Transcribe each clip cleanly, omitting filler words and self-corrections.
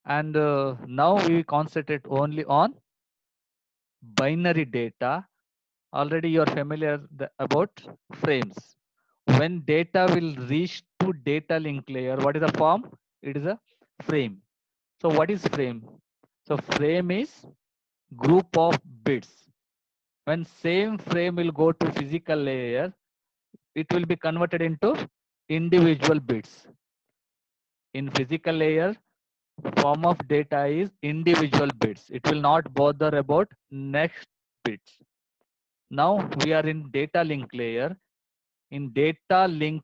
And now we concentrate only on binary data. Already you are familiar about frames. When data will reach to data link layer, what is the form? It is a frame. So what is frame? So frame is group of bits. When same frame will go to physical layer, it will be converted into individual bits. In physical layer, form of data is individual bits. It will not bother about next bits. Now we are in data link layer. In data link,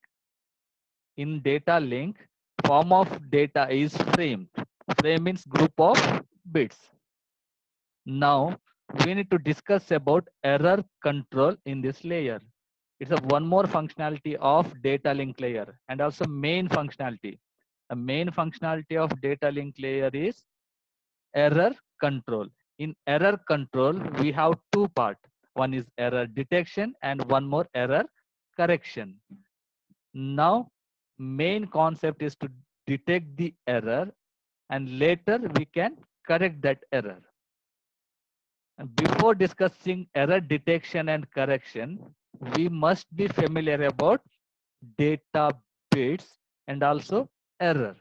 form of data is frame. Frame means group of bits. Now we need to discuss about error control in this layer. It's a one more functionality of data link layer and also main functionality. The main functionality of data link layer is error control. In error control, we have two parts. One is error detection and one more error correction. Now, main concept is to detect the error and later we can correct that error. And before discussing error detection and correction, we must be familiar about data bits and also error.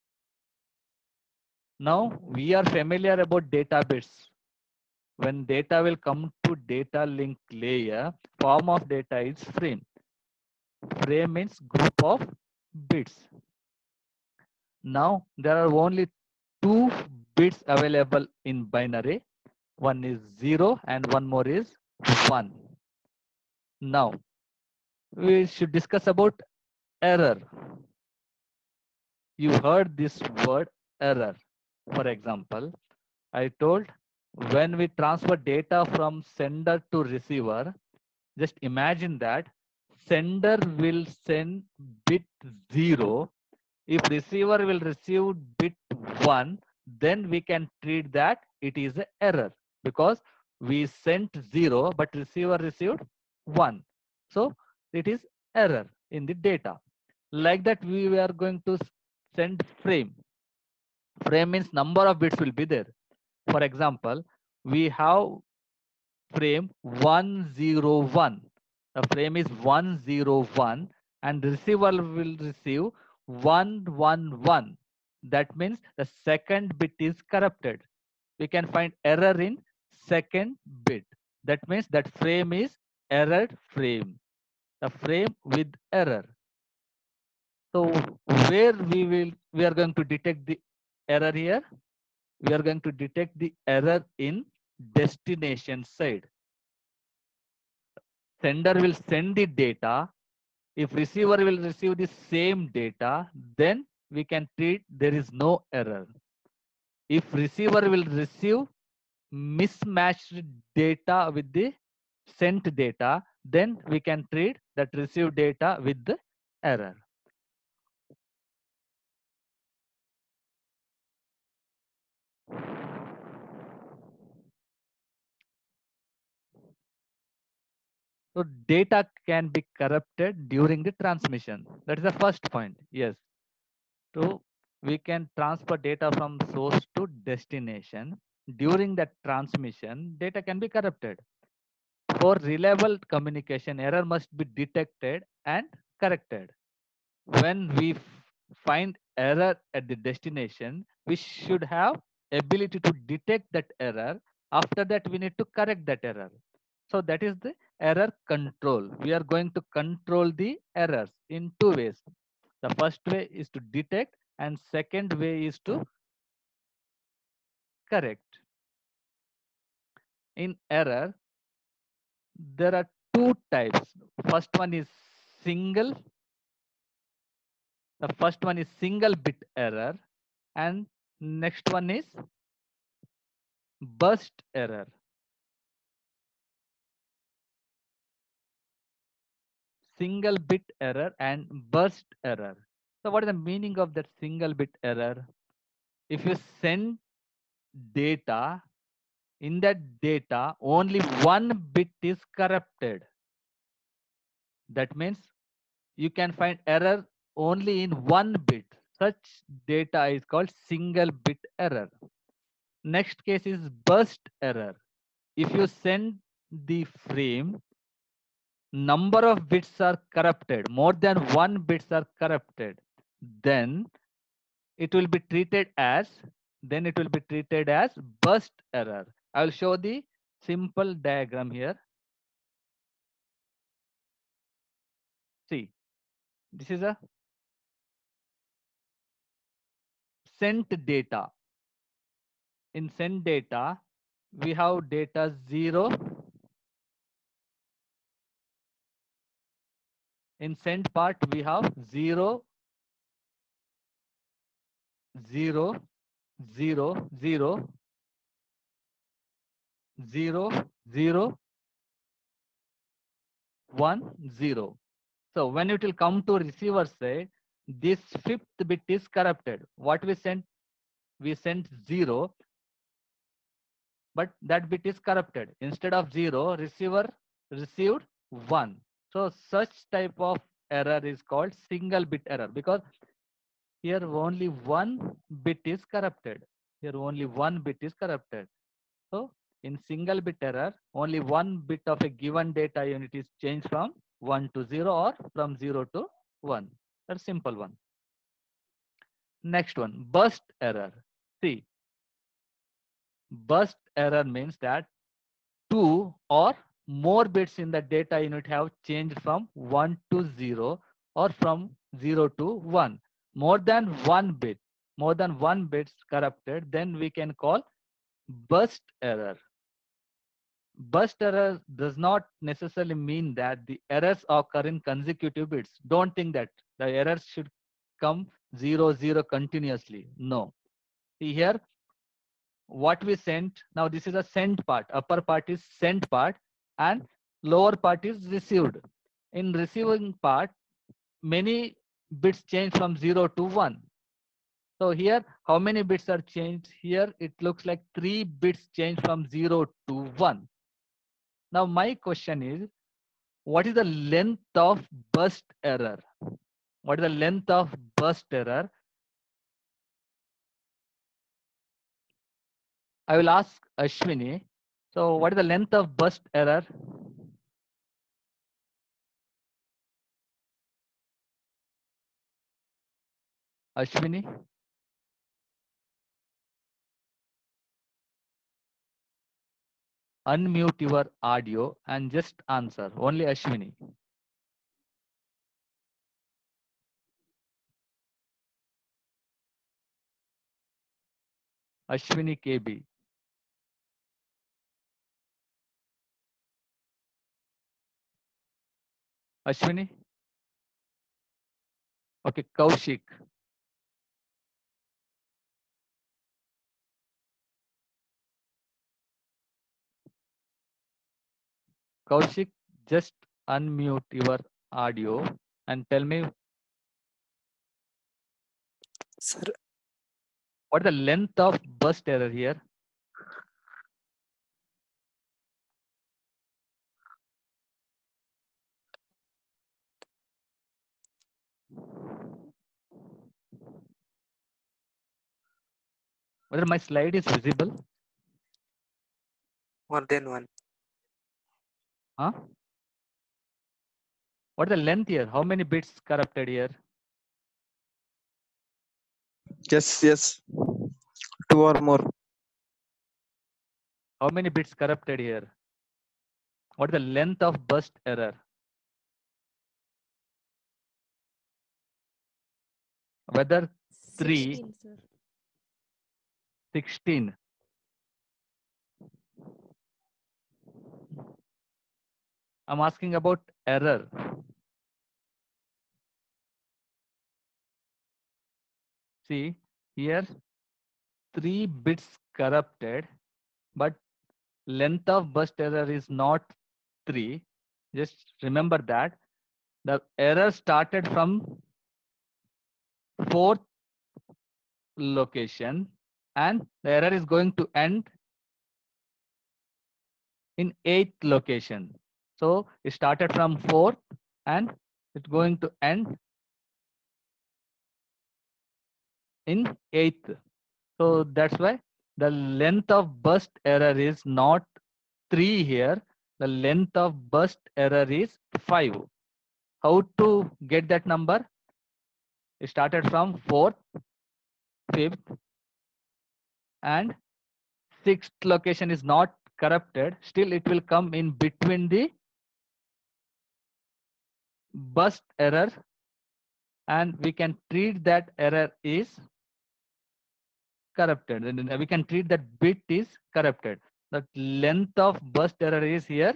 Now we are familiar about data bits. When data will come to data link layer, form of data is frame. Frame means group of bits. Now there are only two bits available in binary. One is 0 and one more is 1. Now we should discuss about error. You heard this word error. For example, I told when we transfer data from sender to receiver, just imagine that sender will send bit 0. If receiver will receive bit 1, then we can treat that it is an error because we sent 0 but receiver received 1. So it is error in the data. Like that we are going to send frame. Frame means number of bits will be there. For example, we have frame 101. The frame is 101 and receiver will receive 111. That means the second bit is corrupted. We can find error in second bit. That means that frame is error frame. The frame with error. So where we are going to detect the error here? We are going to detect the error in destination side. Sender will send the data. If receiver will receive the same data, then we can treat there is no error. If receiver will receive mismatched data with the sent data, then we can treat that received data with the error. So data can be corrupted during the transmission. That is the first point. Yes. So we can transfer data from source to destination. During that transmission, data can be corrupted. For reliable communication, error must be detected and corrected. When we find error at the destination, we should have ability to detect that error. After that, we need to correct that error. So that is the error control. We are going to control the errors in two ways. The first way is to detect and second way is to correct. In error, there are two types. First one is single. The first one is single bit error and next one is burst error. Single bit error and burst error. So what is the meaning of that single bit error? If you send data, in that data only one bit is corrupted. That means you can find error only in one bit. Such data is called single bit error. Next case is burst error. If you send the frame, number of bits are corrupted, more than one bits are corrupted, then it will be treated as burst error. I will show the simple diagram here. See, this is a sent data. In sent data, we have data 0. In sent part, we have 0, 0, 0, 0, 0, 0, 1, 0. So when it will come to receiver side, this fifth bit is corrupted. What we sent? We sent 0, but that bit is corrupted. Instead of 0, receiver received 1. So such type of error is called single bit error, because here only one bit is corrupted. Here only one bit is corrupted. So in single bit error, only one bit of a given data unit is changed from 1 to 0 or from 0 to 1. That's simple one. Next one, burst error. See, burst error means that two or more bits in the data unit have changed from 1 to 0 or from 0 to 1. More than one bits corrupted, then we can call burst error. Burst error does not necessarily mean that the errors occur in consecutive bits. Don't think that the errors should come 0, 0 continuously. No. See here, what we sent, now this is a sent part. Upper part is sent part and lower part is received. In receiving part, many bits change from 0 to 1. So here, how many bits are changed? Here, it looks like 3 bits change from 0 to 1. Now, my question is, what is the length of burst error? What is the length of burst error? I will ask Ashwini. So what is the length of burst error? Ashwini, unmute your audio and just answer. Only Ashwini. Ashwini KB. Ashwini? Okay, Kaushik. Kaushik, just unmute your audio and tell me, Sir, what is the length of burst error here? Whether my slide is visible? more than one. Huh? What is the length here? How many bits corrupted here? Yes, yes. Two or more. How many bits corrupted here? What is the length of burst error? Whether 3, 16, sir. 16. I'm asking about error. See, here 3 bits corrupted, but length of burst error is not 3. Just remember that the error started from 4th location and the error is going to end in 8th location. So it started from 4th and it's going to end in eighth. So that's why the length of burst error is not 3 here. The length of burst error is 5. How to get that number? It started from 4th, 5th, and 6th location is not corrupted. Still, it will come in between the burst error, and we can treat that error is corrupted. And we can treat that bit is corrupted. The length of burst error is here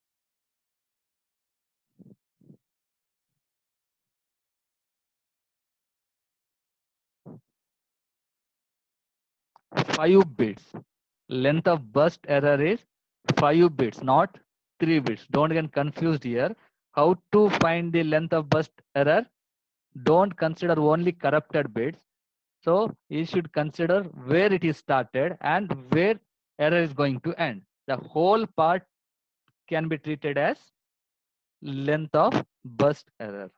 5 bits. Length of burst error is 5 bits, not 3 bits. Don't get confused here. How to find the length of burst error? Don't consider only corrupted bits. So you should consider where it is started and where error is going to end. The whole part can be treated as length of burst error.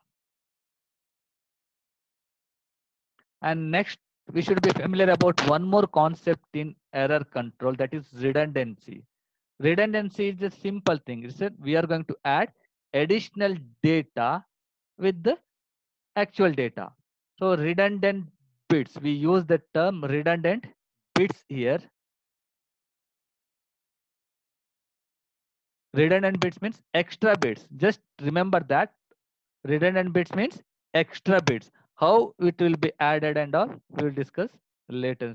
And next, we should be familiar about one more concept in error control, that is redundancy. Redundancy is a simple thing. It's that we are going to add additional data with the actual data. So redundant bits, we use the term redundant bits here. Redundant bits means extra bits. Just remember that redundant bits means extra bits. How it will be added and all, we will discuss later.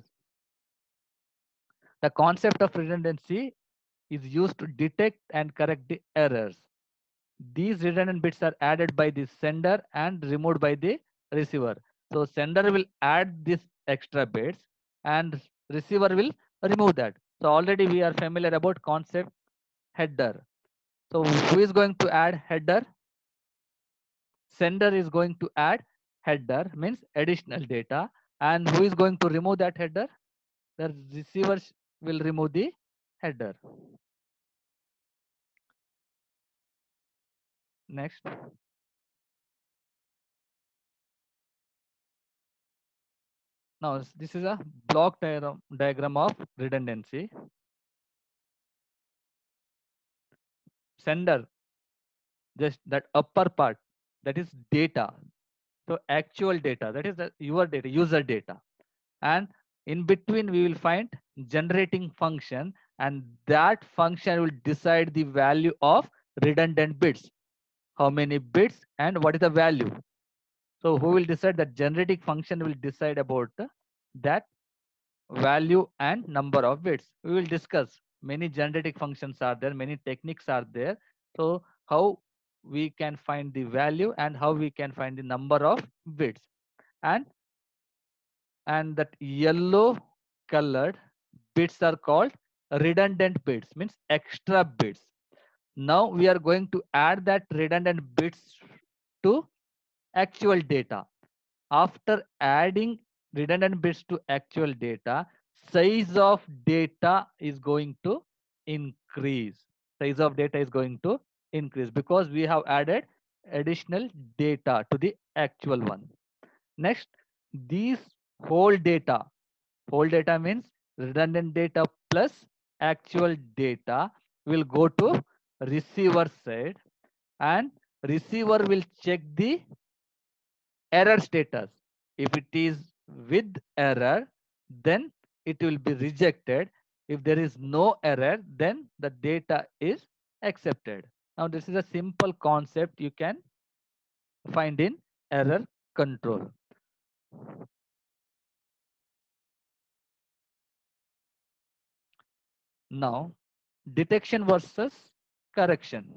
The concept of redundancy is used to detect and correct the errors. These redundant bits are added by the sender and removed by the receiver. So sender will add these extra bits and receiver will remove that. So already we are familiar about concept header. So who is going to add header? Sender is going to add header, means additional data. And who is going to remove that header? The receiver will remove the header. Next. Now this is a block diagram of redundancy. Sender, just that upper part, that is data. So actual data, that is your data, user data. And in between we will find generating function, and that function will decide the value of redundant bits. How many bits and what is the value? So who will decide? That generating function will decide about that value and number of bits. We will discuss many generating functions are there, many techniques are there. So how we can find the value and how we can find the number of bits. And that yellow colored bits are called redundant bits, means extra bits. Now we are going to add that redundant bits to actual data. After adding redundant bits to actual data, size of data is going to increase. Size of data is going to increase because we have added additional data to the actual one. Next, these whole data means redundant data plus actual data will go to receiver side, and receiver will check the error status. If it is with error, then it will be rejected. If there is no error, then the data is accepted. Now this is a simple concept you can find in error control. Now, detection versus correction.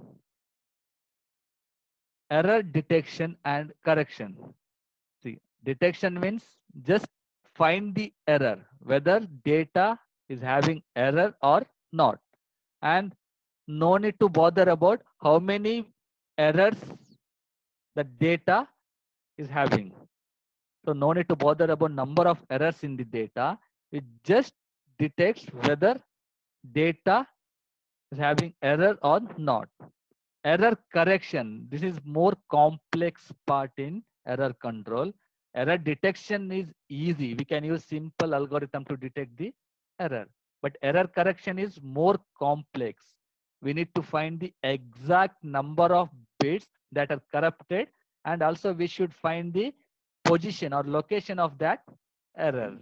Error detection and correction. See, detection means just find the error, whether data is having error or not. And no need to bother about how many errors the data is having. So no need to bother about number of errors in the data. It just detects whether data is having error or not. Error correction, this is more complex part in error control. Error detection is easy. We can use simple algorithm to detect the error. But error correction is more complex. We need to find the exact number of bits that are corrupted, and also we should find the position or location of that error.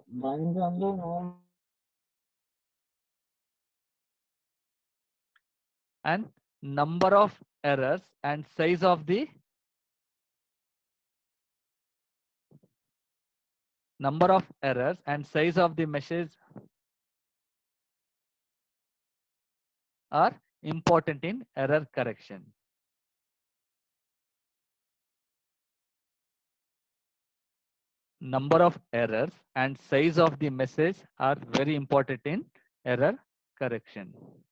And number of errors and size of the message are important in error correction. Number of errors and size of the message are very important in error correction.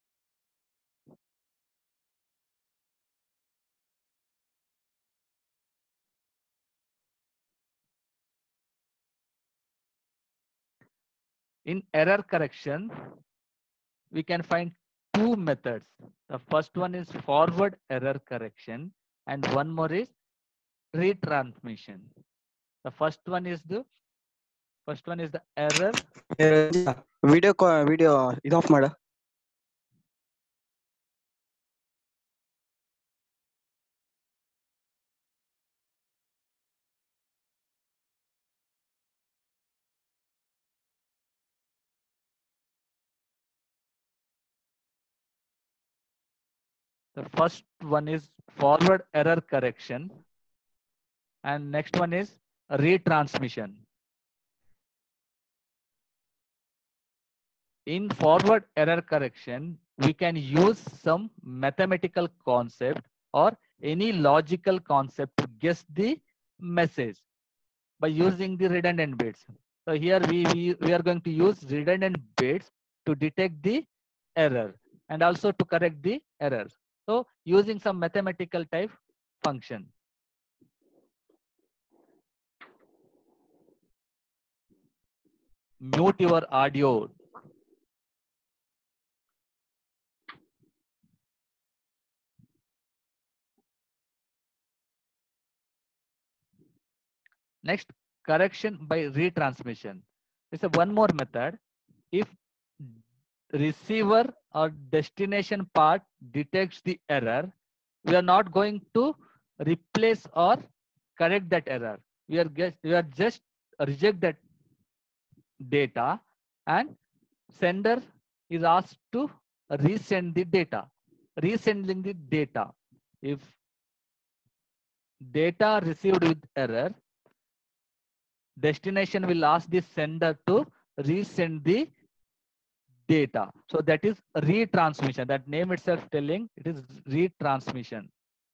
In error correction, we can find two methods. The first one is forward error correction, and one more is retransmission. The first one is the error. Video ಇದಾಫ್ ಮಾಡ. The first one is forward error correction, and next one is retransmission. In forward error correction, we can use some mathematical concept or any logical concept to guess the message by using the redundant bits. So here we are going to use redundant bits to detect the error and also to correct the errors. So using some mathematical type function. Mute your audio. Next, correction by retransmission. It's a one more method. If receiver or destination part detects the error, we are not going to replace or correct that error. We are just reject that data, and sender is asked to resend the data. Resending the data. If data received with error, destination will ask the sender to resend the data. So that is retransmission. That name itself telling it is retransmission.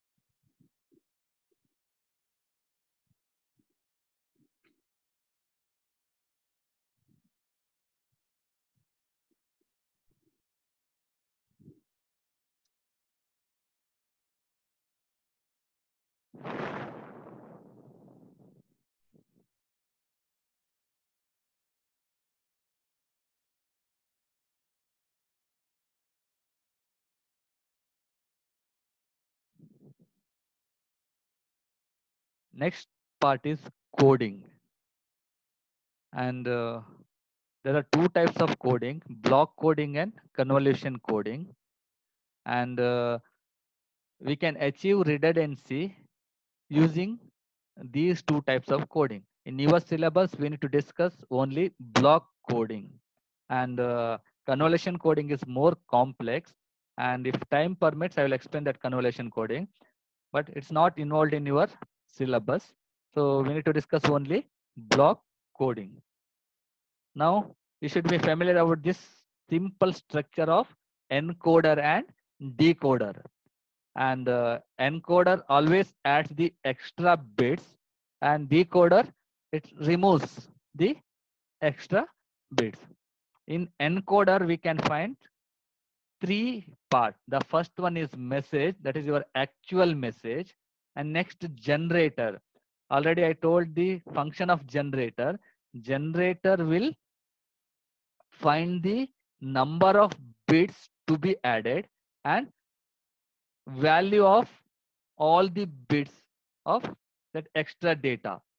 Next part is coding. And there are two types of coding, block coding and convolution coding. And we can achieve redundancy using these two types of coding. In your syllabus, we need to discuss only block coding. And convolution coding is more complex. And if time permits, I will explain that convolution coding. But it's not involved in your syllabus. So we need to discuss only block coding. Now, you should be familiar about this simple structure of encoder and decoder. And encoder always adds the extra bits, and decoder, it removes the extra bits. In encoder, we can find three parts. The first one is message, that is your actual message. And next, generator. Already I told the function of generator. Generator will find the number of bits to be added and value of all the bits of that extra data.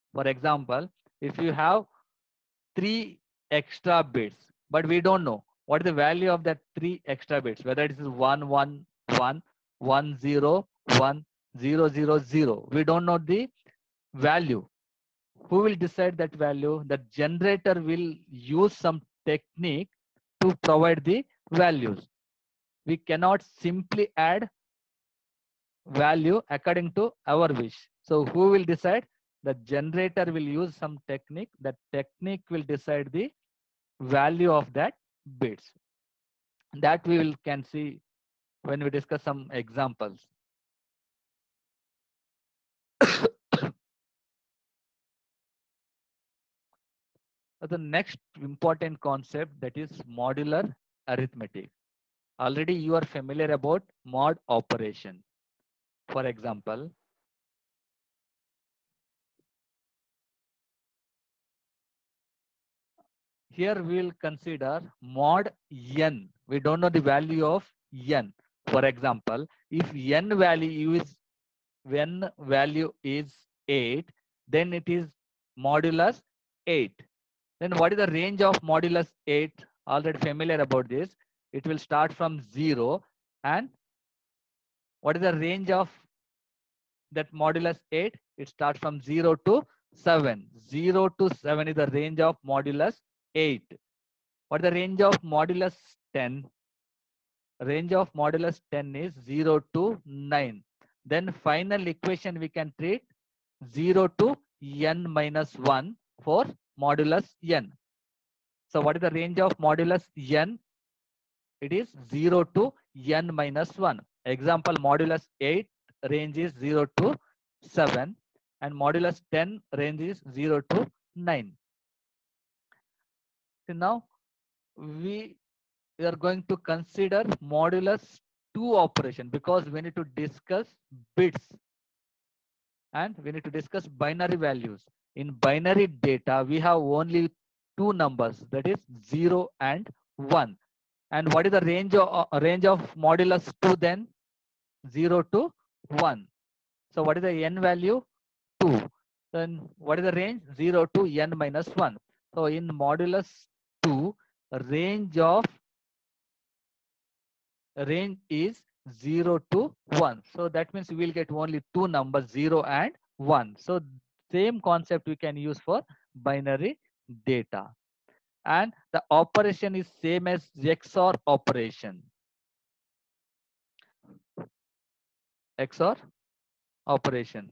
For example, if you have three extra bits, but we don't know what is the value of that three extra bits, whether it is 111, 101, 000. We don't know the value. Who will decide that value? The generator will use some technique to provide the values. We cannot simply add value according to our wish. So who will decide? The generator will use some technique. That technique will decide the value of that bits. That we will can see when we discuss some examples. The next important concept, that is modular arithmetic. Already you are familiar about mod operation. For example, here we will consider mod n. We don't know the value of n. For example, if n value is 8, then it is modulus 8. Then what is the range of modulus 8? Already familiar about this. It will start from 0. And what is the range of that modulus 8? It starts from 0 to 7. 0 to 7 is the range of modulus 8. What is the range of modulus 10? Range of modulus 10 is 0 to 9. Then final equation we can treat 0 to n minus 1 for modulus n. So what is the range of modulus n? It is 0 to n minus 1. Example, modulus 8 range is 0 to 7 and modulus 10 range is 0 to 9. So now we are going to consider modulus 2 operation because we need to discuss bits and we need to discuss binary values. In binary data, we have only two numbers, that is 0 and 1. And what is the range of modulus 2 then? 0 to 1. So what is the n value? 2. Then what is the range? 0 to n minus 1. So in modulus 2, range is 0 to 1. So that means we will get only two numbers, 0 and 1. So same concept we can use for binary data. And the operation is same as XOR operation. XOR operation.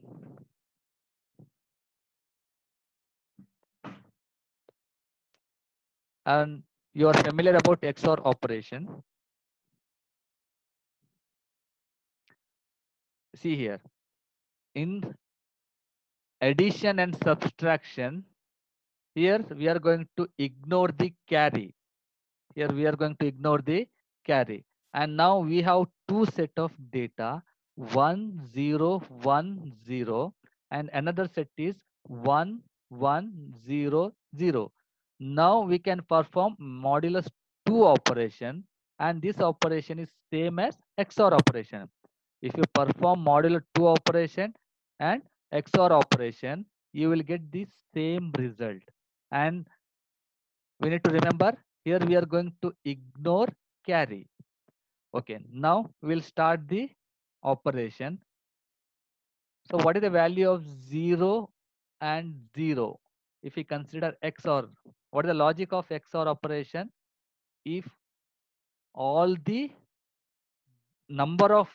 And you are familiar about XOR operation. See here, in addition and subtraction, here we are going to ignore the carry. Here we are going to ignore the carry. And now we have two set of data, 1, 0, 1, 0, and another set is 1, 1, 0, 0. Now we can perform modulus 2 operation, and this operation is same as XOR operation. If you perform modulo 2 operation and XOR operation, you will get the same result. And we need to remember, here we are going to ignore carry. Okay, now we'll start the operation. So what is the value of 0 and 0? If we consider XOR, what is the logic of XOR operation? If all the number of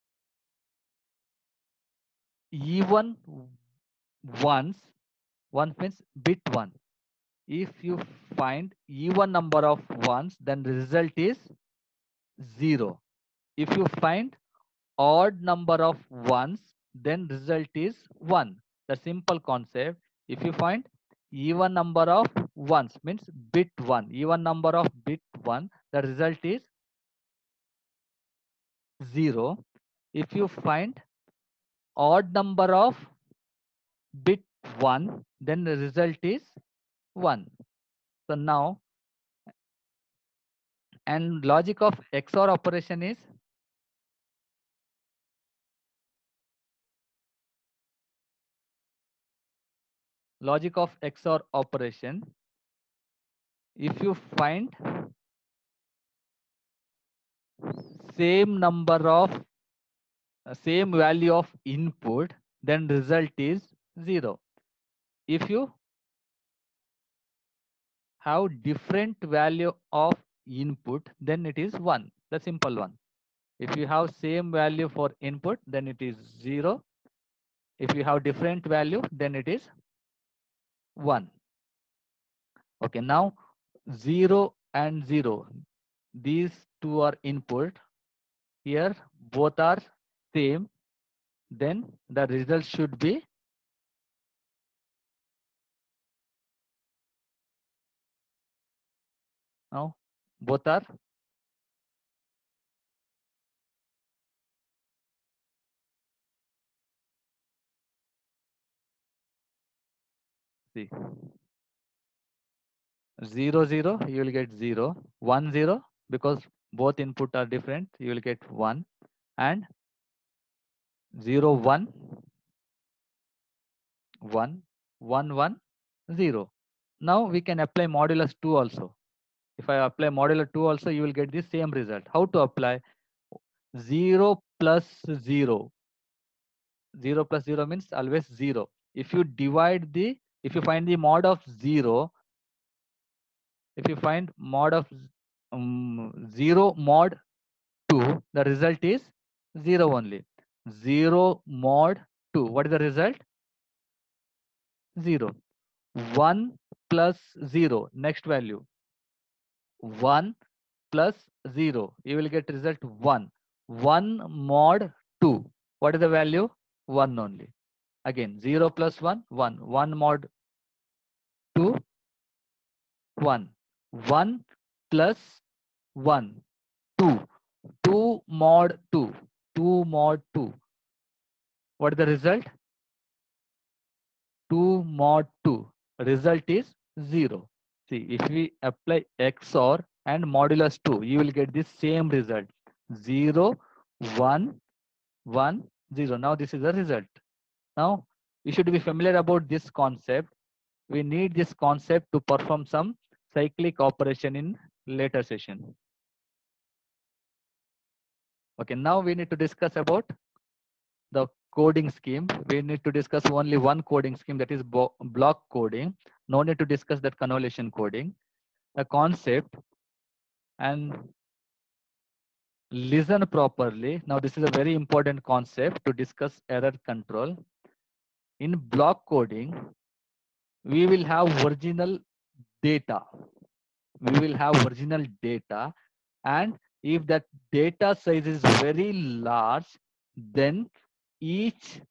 even ones, 1 means bit 1. If you find even number of ones, then the result is 0. If you find odd number of ones, then result is 1. The simple concept. If you find even number of ones, means bit 1, even number of bit 1, the result is 0. If you find odd number of bit 1, then the result is 1. So now, and logic of XOR operation is, logic of XOR operation. If you find same number of same value of input, then result is 0. If you have different value of input, then it is 1. The simple one. If you have same value for input, then it is 0. If you have different value, then it is 1. Okay, now 0 and 0. These two are input. Here both are same. Then the result should be now both are see 0 0 you will get 0, 1 0 because both input are different, you will get 1, and 0 1 1 1 1 0. Now we can apply modulus 2 also. If I apply modulus 2 also, you will get the same result. How to apply? 0 plus 0. 0 plus 0 means always 0. If you divide the, if you find the mod of 0, if you find mod of 0 mod 2, the result is 0 only. 0 mod 2, what is the result? 0. 1 plus 0, next value. 1 plus 0, you will get result 1. 1 mod 2, what is the value? 1 only. Again 0 plus 1, 1. 1 mod 2, 1. 1 plus 1, 2. 2 mod 2, 2 mod 2. What is the result? 2 mod 2. Result is 0. See, if we apply XOR and modulus 2, you will get the same result. 0, 1, 1, 0. Now this is the result. Now you should be familiar about this concept. We need this concept to perform some cyclic operation in later session. Okay, now we need to discuss about the coding scheme. We need to discuss only one coding scheme, that is block coding. No need to discuss that convolution coding. The concept, and listen properly. Now this is a very important concept to discuss error control. In block coding, we will have original data. We will have original data, and if that data size is very large, then each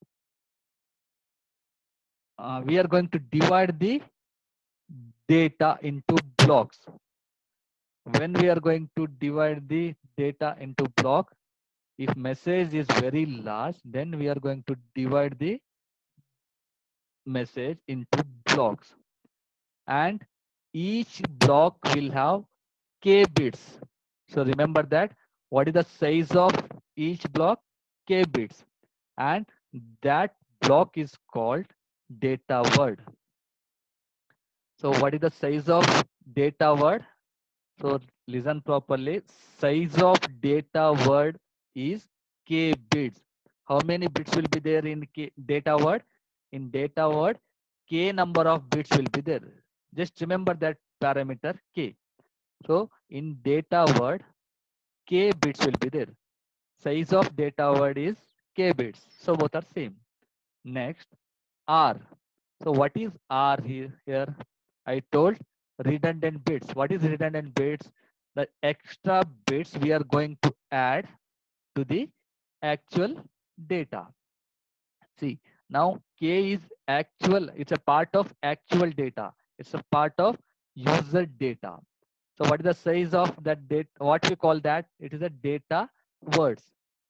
we are going to divide the data into blocks. When we are going to divide the data into block, if message is very large, then we are going to divide the message into blocks, and each block will have k bits. So remember that. What is the size of each block? K bits, and that block is called data word. So what is the size of data word? So listen properly. Size of data word is k bits. How many bits will be there in data word? In data word, k number of bits will be there. Just remember that parameter k. So in data word, k bits will be there. Size of data word is k bits. So both are same. Next, R. So what is R here? I told redundant bits. What is redundant bits? The extra bits we are going to add to the actual data. See, now K is actual. It's a part of actual data. It's a part of user data. So what is the size of that data? What we call that? It is a data words.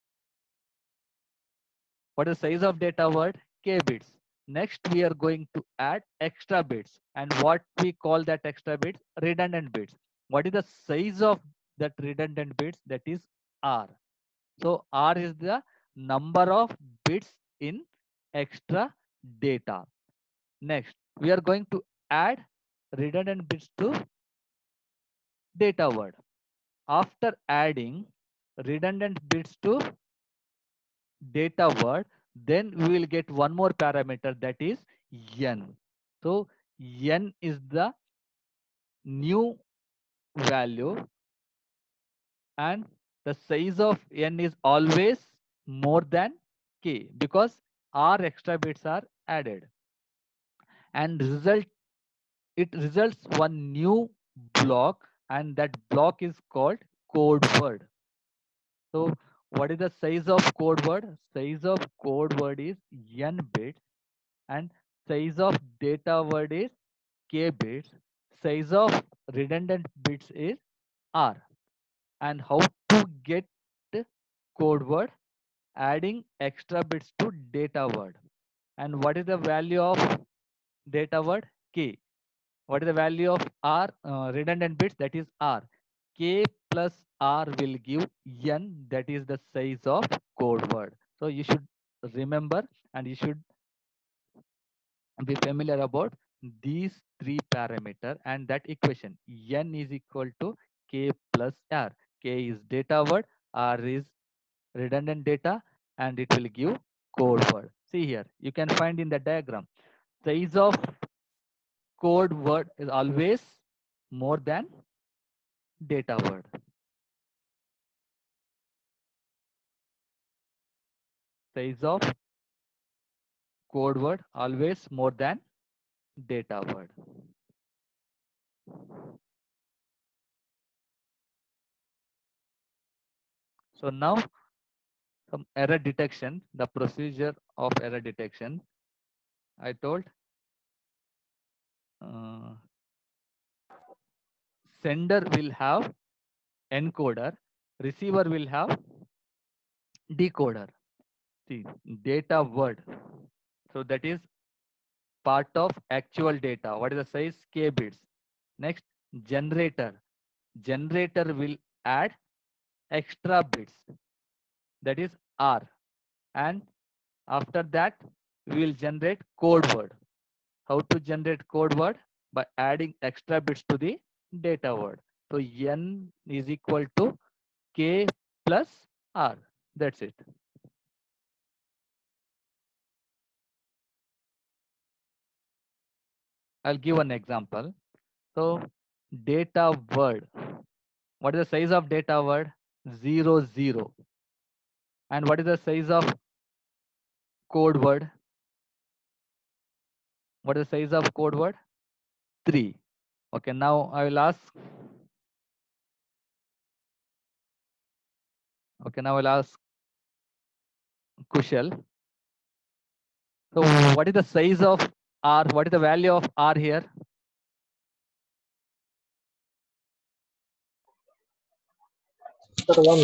What is the size of data word? K bits. Next, we are going to add extra bits. And what we call that extra bits? Redundant bits. What is the size of that redundant bits? That is R. So R is the number of bits in extra data. Next, we are going to add redundant bits to data word. After adding redundant bits to data word, then we will get one more parameter, that is n. So n is the new value, and the size of n is always more than k because r extra bits are added, and it results one new block, and that block is called code word. So what is the size of code word? Size of code word is n bits, and size of data word is k bits. Size of redundant bits is r. And how to get code word? Adding extra bits to data word. And what is the value of data word? K. What is the value of r redundant bits? That is r. K plus r will give n, that is the size of code word. So you should remember, and you should be familiar about these three parameter and that equation. N is equal to k plus r. K is data word, r is redundant data, and it will give code word. See here, you can find in the diagram, size of code word is always more than data word. Size of code word always more than data word. So now some error detection, the procedure of error detection. I told uh, sender will have encoder, receiver will have decoder. See, data word. So that is part of actual data. What is the size? K bits. Next, generator. Generator will add extra bits. That is R. And after that, we will generate code word. How to generate code word? By adding extra bits to the data word. So N is equal to K plus R. That's it. I'll give an example. So data word. What is the size of data word? 0, 0. And what is the size of code word? What is the size of code word? 3. Okay, now I will ask. Okay, now I'll ask Kushal. So what is the size of R? What is the value of R here? Sir, one.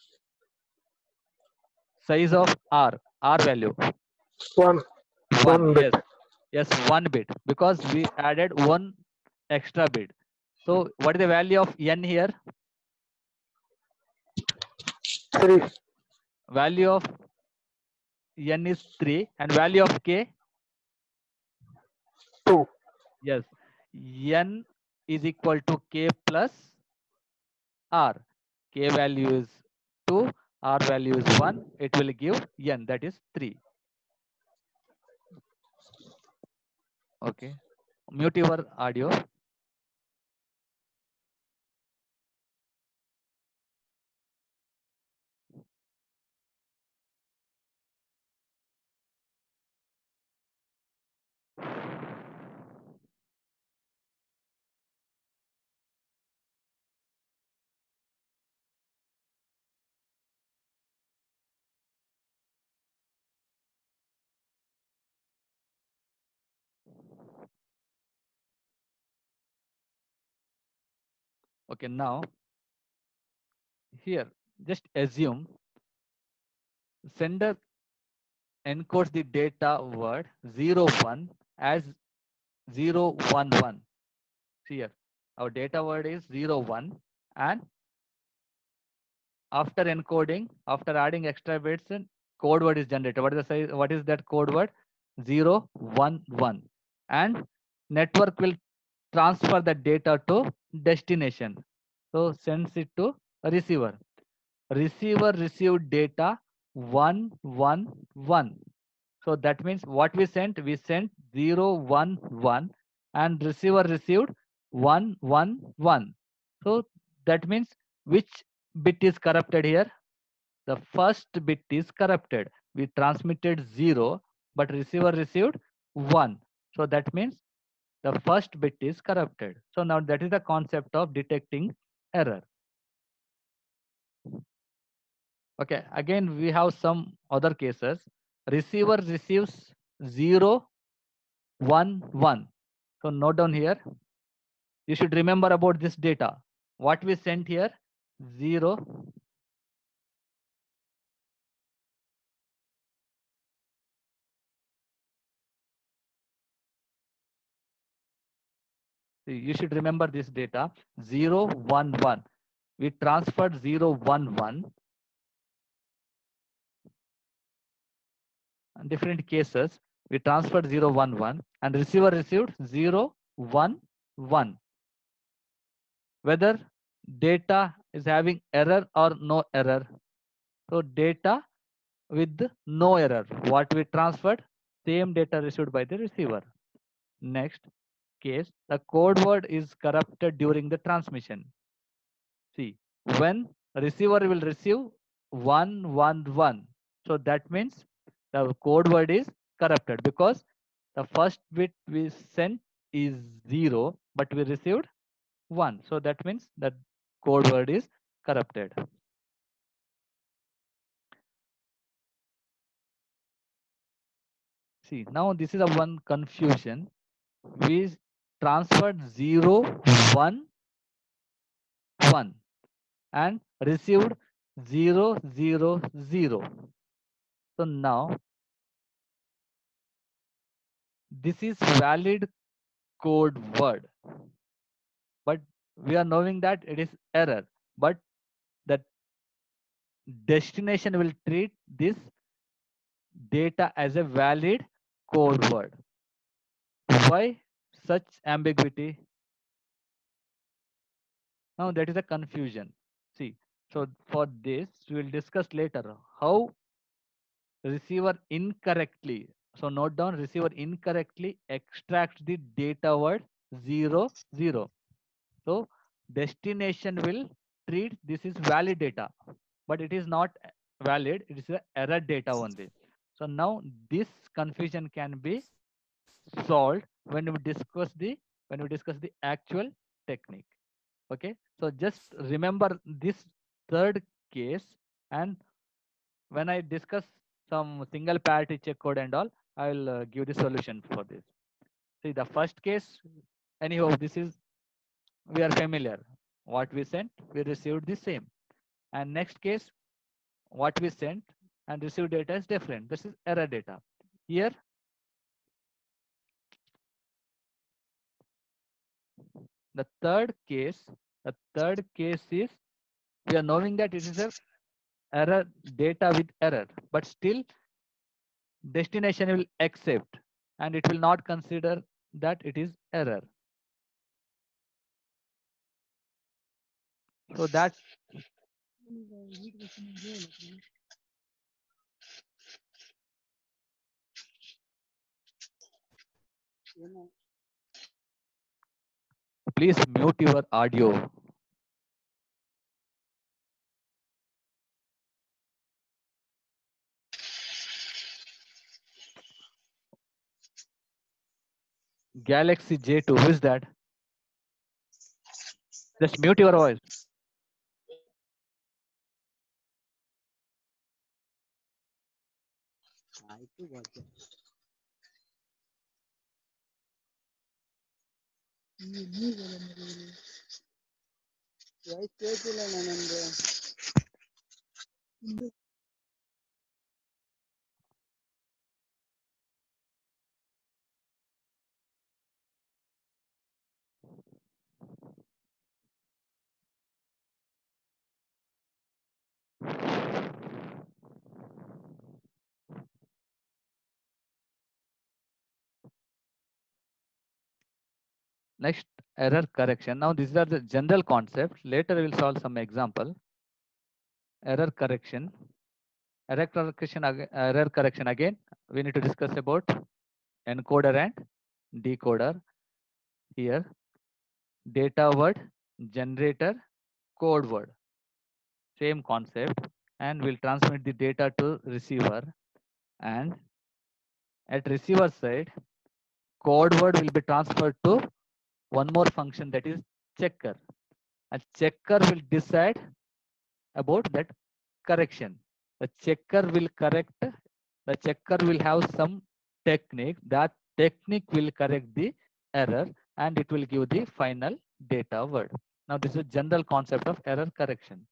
Size of R. R value. One. 1. One bit. Yes. Yes, 1 bit. Because we added 1 extra bit. So what is the value of N here? Three. Value of N is 3. And value of K? Two. Yes. N is equal to K plus R. K value is 2. R value is 1. It will give N, that is 3. Okay. Mute your audio. Okay, now here, just assume sender encodes the data word 01 as 011. See here, our data word is 01, and after encoding, after adding extra bits, code word is generated. What is the size? What is that code word? 011. And network will transfer the data to destination. So sends it to receiver. Receiver received data 111. So that means what we sent 011 and receiver received 111. So that means which bit is corrupted here? The first bit is corrupted. We transmitted 0, but receiver received 1. So that means the first bit is corrupted. So now that is the concept of detecting error. Okay, again we have some other cases. Receiver receives 011. So note down here. You should remember about this data. What we sent here, 0. You should remember this data, 011. We transferred 011. Different cases, we transferred 011 and receiver received 011. Whether data is having error or no error. So data with no error. What we transferred, same data received by the receiver. Next case, the code word is corrupted during the transmission. See, when receiver will receive 111, so that means the code word is corrupted because the first bit we sent is 0, but we received 1. So that means that code word is corrupted. See, now this is a one confusion. We transferred 011 and received 000. So now this is valid code word, but we are knowing that it is error, but the destination will treat this data as a valid code word. Why such ambiguity? Now that is a confusion. See, so for this we will discuss later how receiver incorrectly. So note down, receiver incorrectly extracts the data word 00. So destination will treat this is valid data, but it is not valid. It is a error data only. So now this confusion can be solved when we discuss the actual technique. Okay, so just remember this third case, and when I discuss some single parity check code and all, I will give the solution for this. See, the first case, anyhow, this is we are familiar. What we sent, we received the same. And next case, what we sent and received data is different. This is error data. Here, the third case is we are knowing that it is a error data with error, but still destination will accept and it will not consider that it is error. So that please mute your audio. Galaxy J2, who is that? Just mute your voice. Next, error correction. Now these are the general concepts. Later we will solve some example. Error correction. Error correction again. We need to discuss about encoder and decoder. Here, data word, generator, code word. Same concept. And we'll transmit the data to receiver. And at receiver side, code word will be transferred to one more function, that is checker. And checker will decide about that correction. The checker will correct, the checker will have some technique. That technique will correct the error and it will give the final data word. Now this is a general concept of error correction.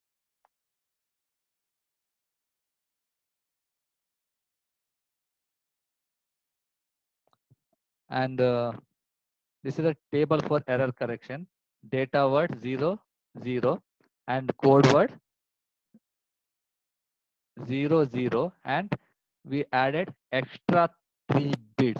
And this is a table for error correction. Data word 0, 0 and code word 0, 0, and we added extra 3 bits,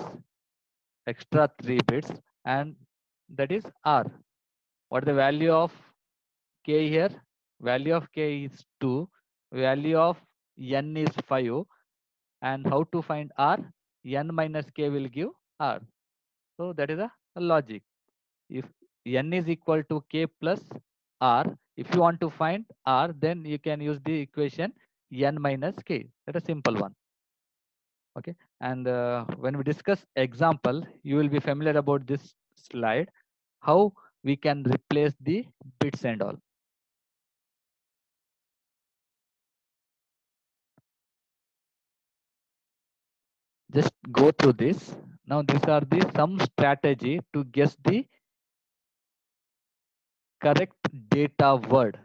and that is R. What is the value of K here? Value of K is 2, value of N is 5, and how to find R? N minus K will give R. So that is a logic. If N is equal to K plus R, if you want to find R, then you can use the equation N minus K. That is a simple one. Okay. And when we discuss example, you will be familiar about this slide, how we can replace the bits and all. Just go through this. Now these are the some strategy to guess the correct data word.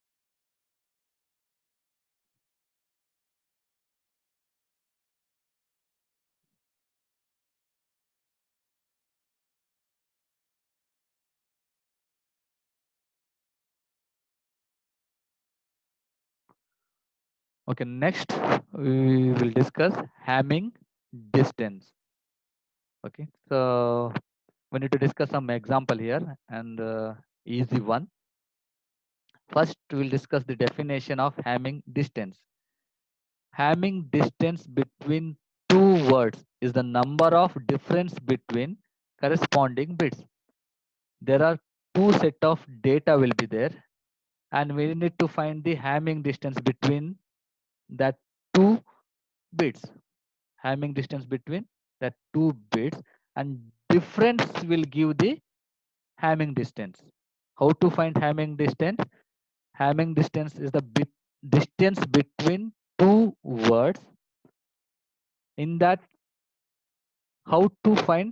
Okay, next we will discuss Hamming distance. Okay, so we need to discuss some example here and easy one. First, we'll discuss the definition of Hamming distance. Hamming distance between two words is the number of difference between corresponding bits. There are two set of data will be there, and we need to find the Hamming distance between that two bits. Hamming distance between that two bits, and difference will give the Hamming distance. How to find Hamming distance? Hamming distance is the distance between two words. In that, how to find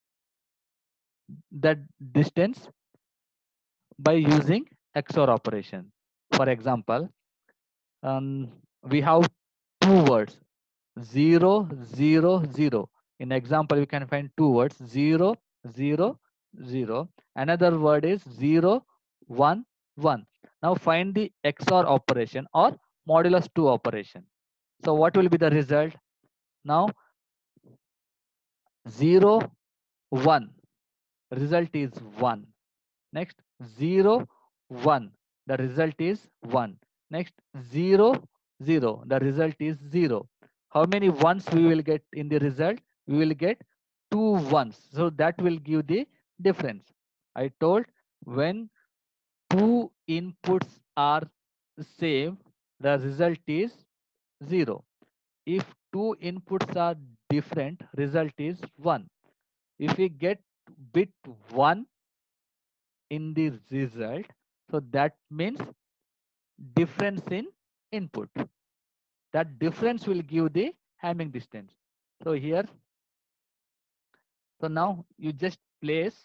that distance? By using XOR operation. For example, we have two words 0, 0, 0. In example, we can find two words 0, 0, 0. Another word is 0, 1, 1. Now find the XOR operation or modulus 2 operation. So what will be the result? Now 0, 1. Result is 1. Next 0, 1. The result is 1. Next 0, 0. The result is 0. How many ones we will get in the result? We will get 2 ones. So that will give the difference. I told when two inputs are same, the result is 0. If two inputs are different, result is 1. If we get bit 1 in the result, so that means difference in input. That difference will give the Hamming distance. So here, so now you just place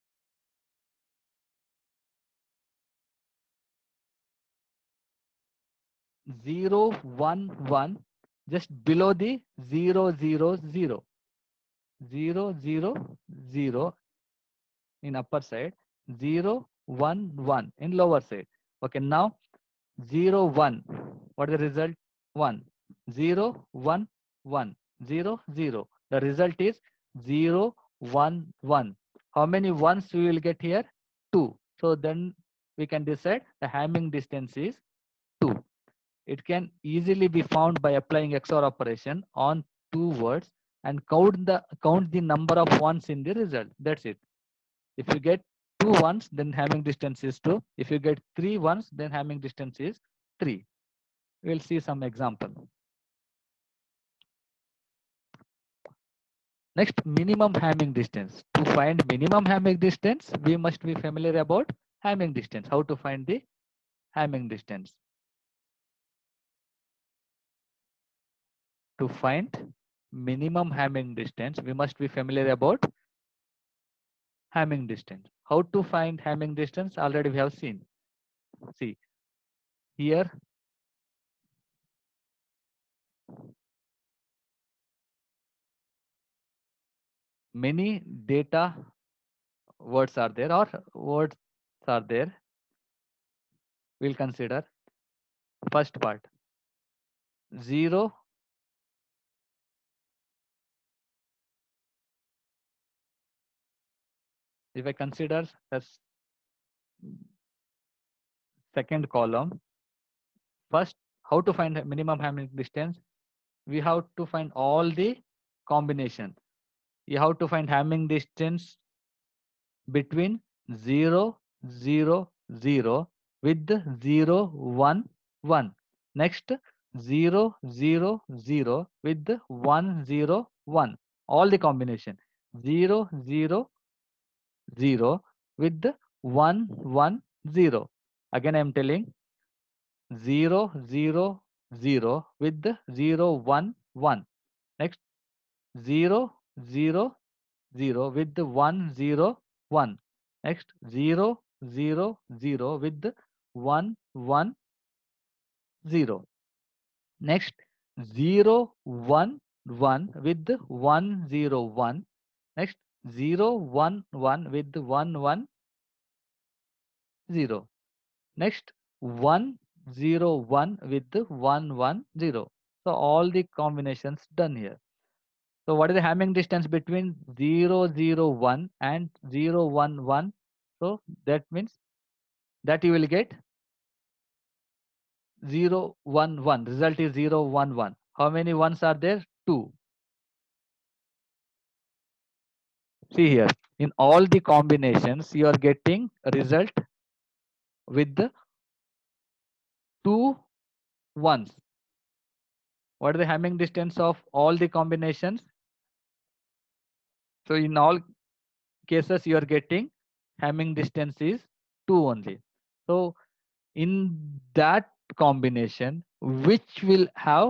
0, 1, 1 just below the 0, 0, 0. 0, 0, 0 in upper side, 0, 1, 1 in lower side. Okay, now 0, 1. What is the result? 1. 0, 1, 1. 0, 0. The result is 0, 1, 1. How many ones we will get here? 2. So then we can decide the Hamming distance is 2. It can easily be found by applying XOR operation on two words and count the number of ones in the result. That's it. If you get 2 ones, then Hamming distance is 2. If you get 3 ones, then Hamming distance is 3. We'll see some example. Next, minimum Hamming distance. To find minimum Hamming distance, we must be familiar about Hamming distance. How to find the Hamming distance? To find minimum Hamming distance, we must be familiar about Hamming distance. How to find Hamming distance? Already we have seen. See, here many data words are there or words are there. We'll consider first part 0. If I consider as second column, first, how to find minimum Hamming distance? We have to find all the combination. You have to find Hamming distance between 0, 0, 0 with 0, 1, 1. Next 0, 0, 0 with 1, 0, 1. All the combination 0, 0, 0 with 1, 1, 0. Again I am telling 0, 0, 0 with 0, 1, 1. Next 0, 0, 0 with the 1, 0, 1. Next 0, 0, 0 with the 1, 1, 0. Next 0, 1, 1 with the 1, 0, 1. Next 0, 1, 1 with the 1, 1, 0. Next 1, 0, 1 with the 1, 1, 0. So all the combinations done here. So what is the Hamming distance between 0, 0, 1 and 0, 1, 1? So that means that you will get 0, 1, 1. Result is 0, 1, 1. How many ones are there? 2. See here, in all the combinations, you are getting a result with the 2 ones. What is the Hamming distance of all the combinations? So in all cases, you are getting Hamming distance is 2 only. So in that combination, which will have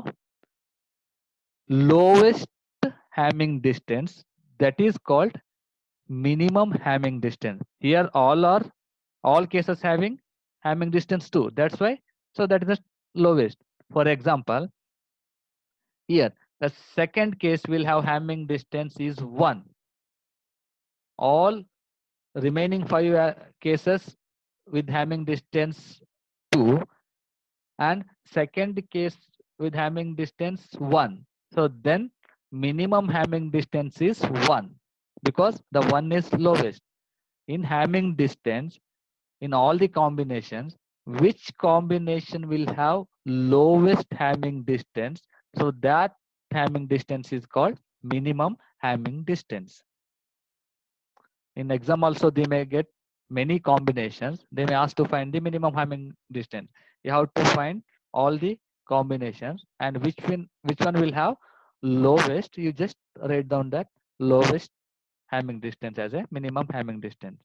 lowest Hamming distance, that is called minimum Hamming distance. Here all cases having Hamming distance 2. That's why. So that is the lowest. For example, here the second case will have Hamming distance is 1. All remaining 5 cases with Hamming distance 2 and second case with Hamming distance 1. So then minimum Hamming distance is 1 because the 1 is lowest. In Hamming distance, in all the combinations, which combination will have lowest Hamming distance? So that Hamming distance is called minimum Hamming distance. In exam also they may get many combinations. They may ask to find the minimum Hamming distance. You have to find all the combinations and which one will have lowest. You just write down that lowest Hamming distance as a minimum Hamming distance.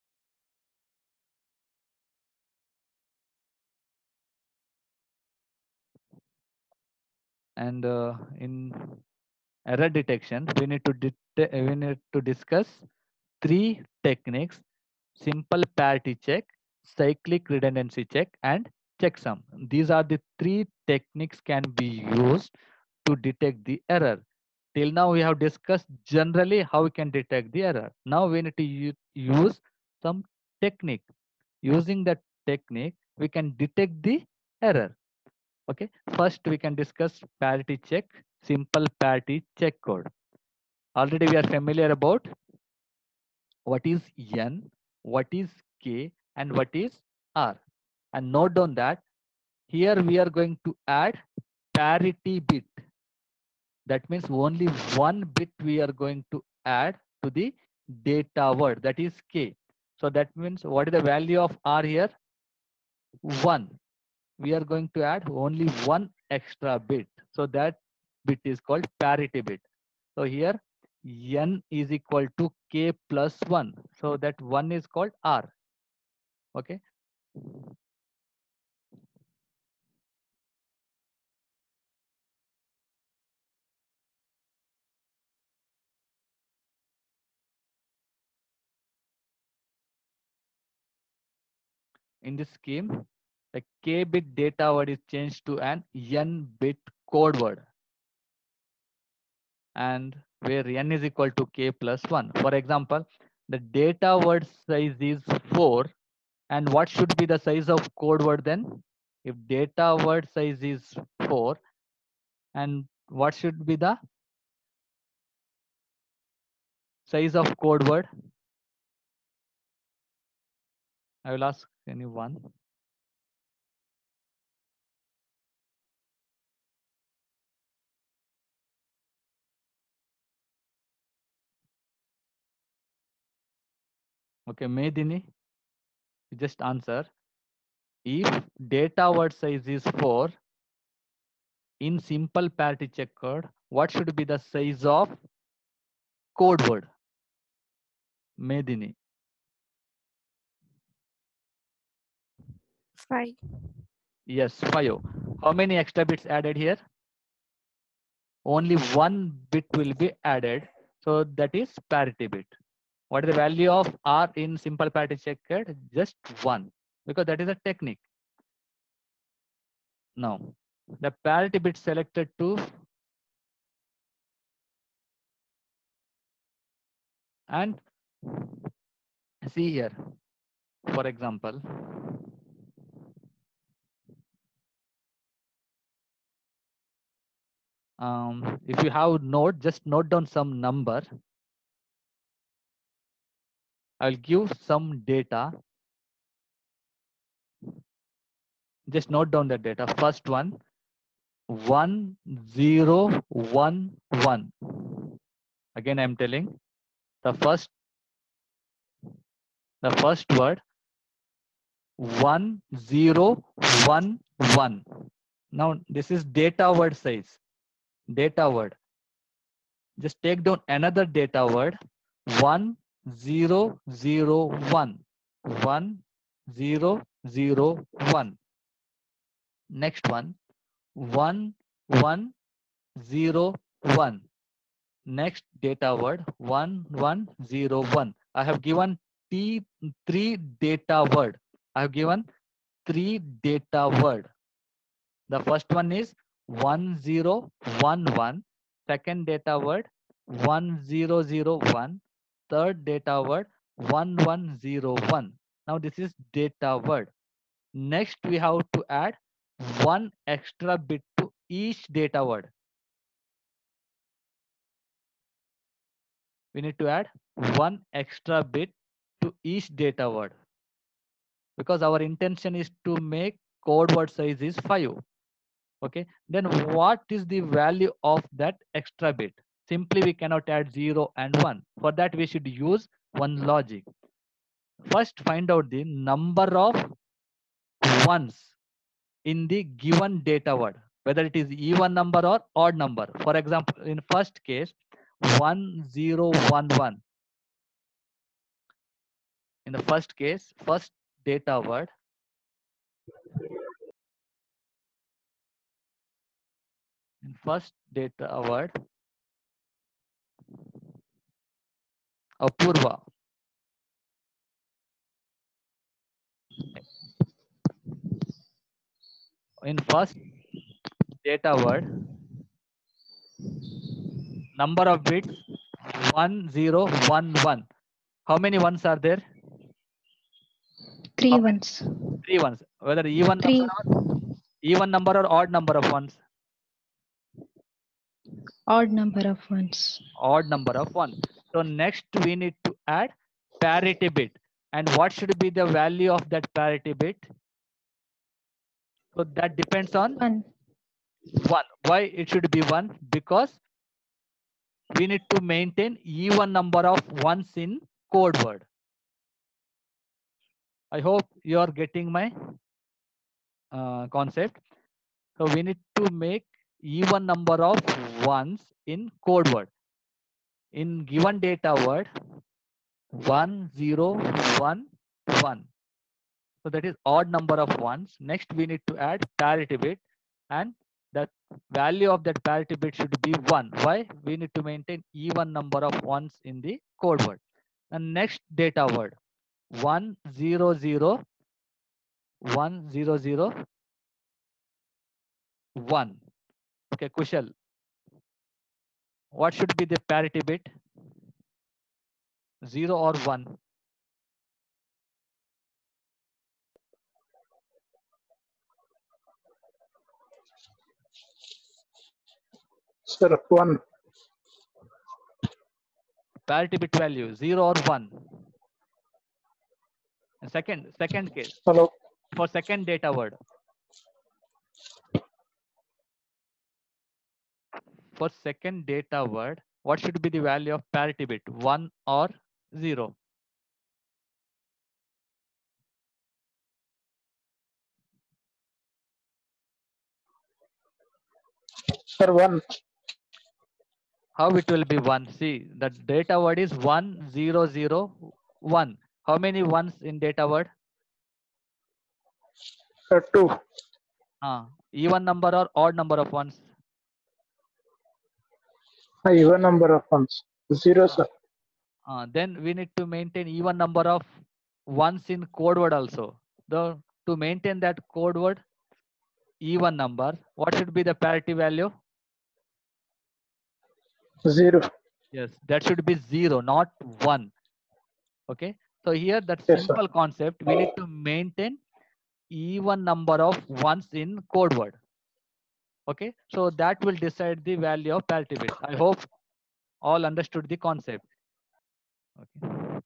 And in error detection, we need to discuss 3 techniques: simple parity check, cyclic redundancy check, and checksum. These are the 3 techniques can be used to detect the error. Till now we have discussed generally how we can detect the error. Now we need to use some technique. Using that technique, we can detect the error. Okay, first we can discuss parity check, simple parity check code. Already we are familiar about what is n, what is k, and what is r. And note down that here we are going to add parity bit. That means only one bit we are going to add to the data word, that is k. So that means what is the value of r here? 1. We are going to add only one extra bit. So that bit is called parity bit. So here n is equal to k plus 1. So that 1 is called r. Okay. In this scheme, the k bit data word is changed to an n bit code word, and where n is equal to k plus 1. For example, the data word size is 4, and what should be the size of code word then? If data word size is 4, and what should be the size of code word? I will ask anyone. Okay, Medini, you just answer. If data word size is 4, in simple parity checkered, what should be the size of code word? Medini. 5. Yes, 5. How many extra bits added here? Only one bit will be added. So that is parity bit. What is the value of R in simple parity checkered? Just 1, because that is a technique. Now, the parity bit selected to, and see here, for example, if you have note, just note down some number. I'll give some data. Just note down the data. First one, 1011. Again, I'm telling the first word 1011. Now this is data word size. Data word. Just take down another data word 1001. 1001. Next one 1101. Next data word 1101. I have given three data word. I have given 3 data word. The first one is 1011. Second data word 1001. Third data word 1101. Now this is data word. Next we have to add one extra bit to each data word. We need to add one extra bit to each data word, because our intention is to make code word size is 5. Okay, then what is the value of that extra bit? Simply we cannot add 0 and 1. For that we should use one logic. First find out the number of ones in the given data word, whether it is even number or odd number. For example, in first case 1011. In the first case, first data word, in first data word, Apurva. In first data word, number of bits 1011. How many ones are there? 3 How many? ones. 3 ones. Whether 3 even number or odd number of ones? odd number of ones. Odd number of one. So next we need to add parity bit. And what should be the value of that parity bit? So that depends on 1. 1. Why it should be 1? Because we need to maintain even number of ones in code word. I hope you are getting my concept. So we need to make even number of ones in code word. In given data word, 1, 0, 1, 1. So that is odd number of ones. Next, we need to add parity bit, and that value of that parity bit should be 1. Why? We need to maintain even number of ones in the code word. And next data word, 1, 0, 0, 1, 0, 0, 1. Okay, Kushal, what should be the parity bit? 0 or 1? Sir, 1. Parity bit value, 0 or 1? And second case, Hello. for second data word. For second data word, what should be the value of parity bit? 1 or 0? Sir, 1. How it will be 1? See, the data word is 1, 0, 0, 1. How many ones in data word? Sir, 2. Even number or odd number of ones? Even number of ones. 0, sir. Then we need to maintain even number of ones in code word also. To maintain that code word even number, what should be the parity value? 0. Yes, that should be 0, not 1. Okay, so here that Yes, sir. simple concept, we need to maintain even number of ones in code word. Okay, so that will decide the value of parity bit. I hope all understood the concept. Okay.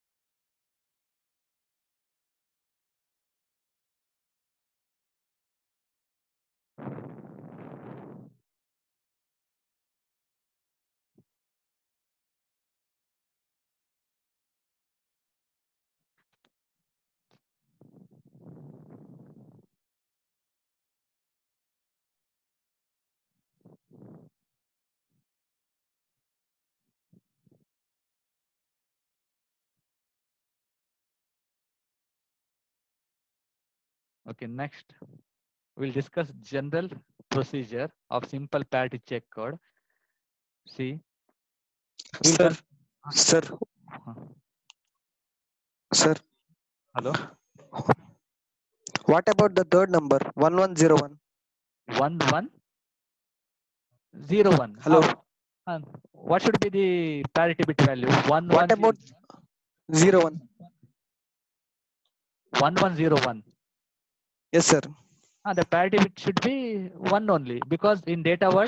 Okay, next we'll discuss general procedure of simple parity check code. See, we'll Sir, sir, uh, sir. hello, What about the third number, 1101? 1101. Hello. What should be the parity bit value? What about 01? 1101. Yes, sir. The parity bit should be 1 only, because in data word,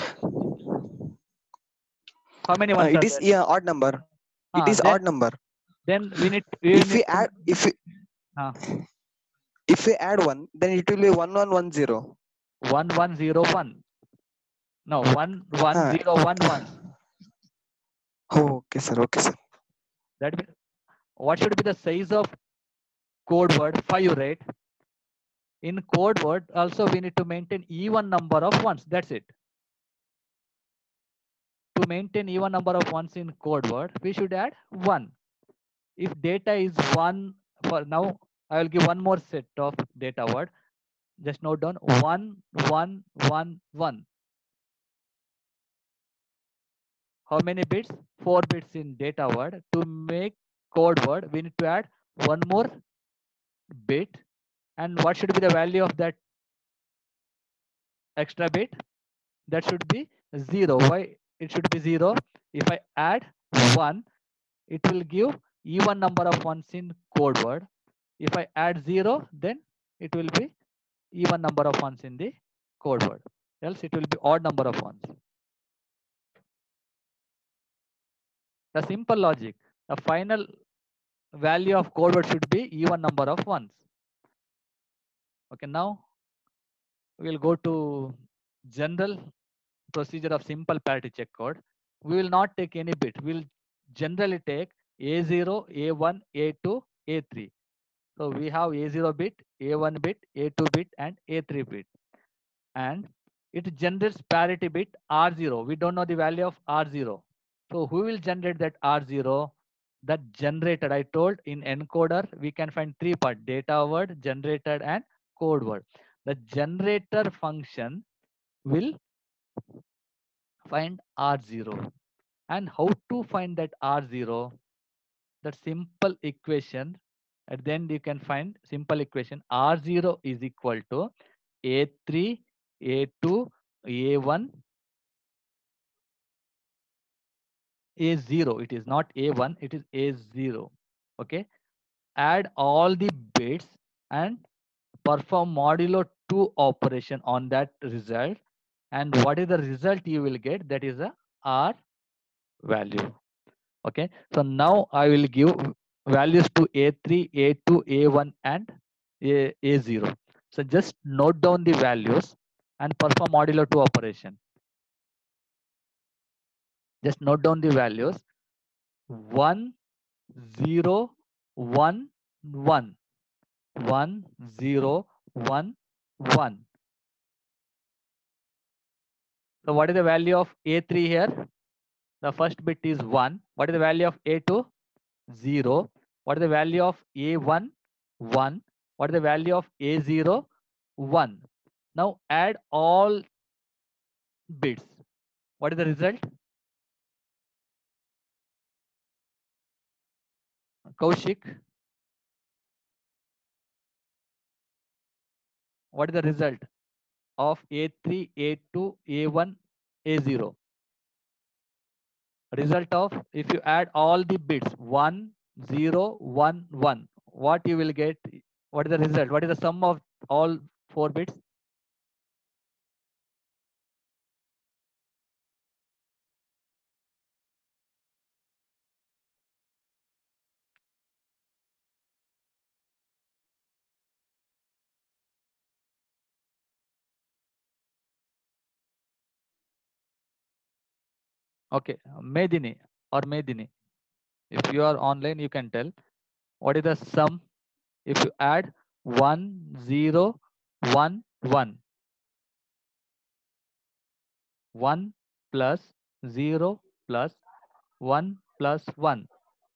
how many ones It are is there? odd number. It Ah, is then odd number. then we need If we to add, uh, if we add one, then it will be 1110. 1101. No, 11011. Oh, okay, sir. Okay, sir. That means what should be the size of code word? 5, right? In code word also we need to maintain even number of ones. That's it. To maintain even number of ones in code word, we should add 1. If data is 1, for now I will give one more set of data word. Just note down 1, 1, 1, 1. How many bits? 4 bits in data word. To make code word, we need to add one more bit. And what should be the value of that extra bit? That should be 0. Why it should be 0? If I add 1, it will give even number of ones in code word. If I add 0, then it will be even number of ones in the code word. Else it will be odd number of ones. The simple logic, the final value of code word should be even number of ones. Okay, now we'll go to general procedure of simple parity check code. We will not take any bit. We'll generally take A0, A1, A2, A3. So we have A0 bit, A1 bit, A2 bit, and A3 bit. And it generates parity bit R0. We don't know the value of R0. So who will generate that R0? That generated, I told in encoder, we can find three parts: data word, generated, and code word. The generator function will find R0. And how to find that R0? That simple equation. At the end, you can find simple equation. R0 is equal to A3, A2, A1, A0. It is not A1, it is A0. Okay. Add all the bits and perform modulo 2 operation on that result. And what is the result you will get? That is a R value. Okay. So now I will give values to A3, A2, A1, and A0. So just note down the values and perform modulo 2 operation. Just note down the values. 1, 0, 1, 1. 1, 0, 1, 1. So what is the value of A3 here? The first bit is 1. What is the value of A2? 0. What is the value of A1? 1. What is the value of A0? 1. Now add all bits. What is the result? Kaushik, what is the result of A3, A2, A1, A0? Result of, if you add all the bits 1, 0, 1, 1, what you will get? What is the result? What is the sum of all 4 bits? Okay, Medini or Medini, if you are online, you can tell what is the sum if you add 1, 0, 1, 1, 1 plus 0 plus 1 plus 1,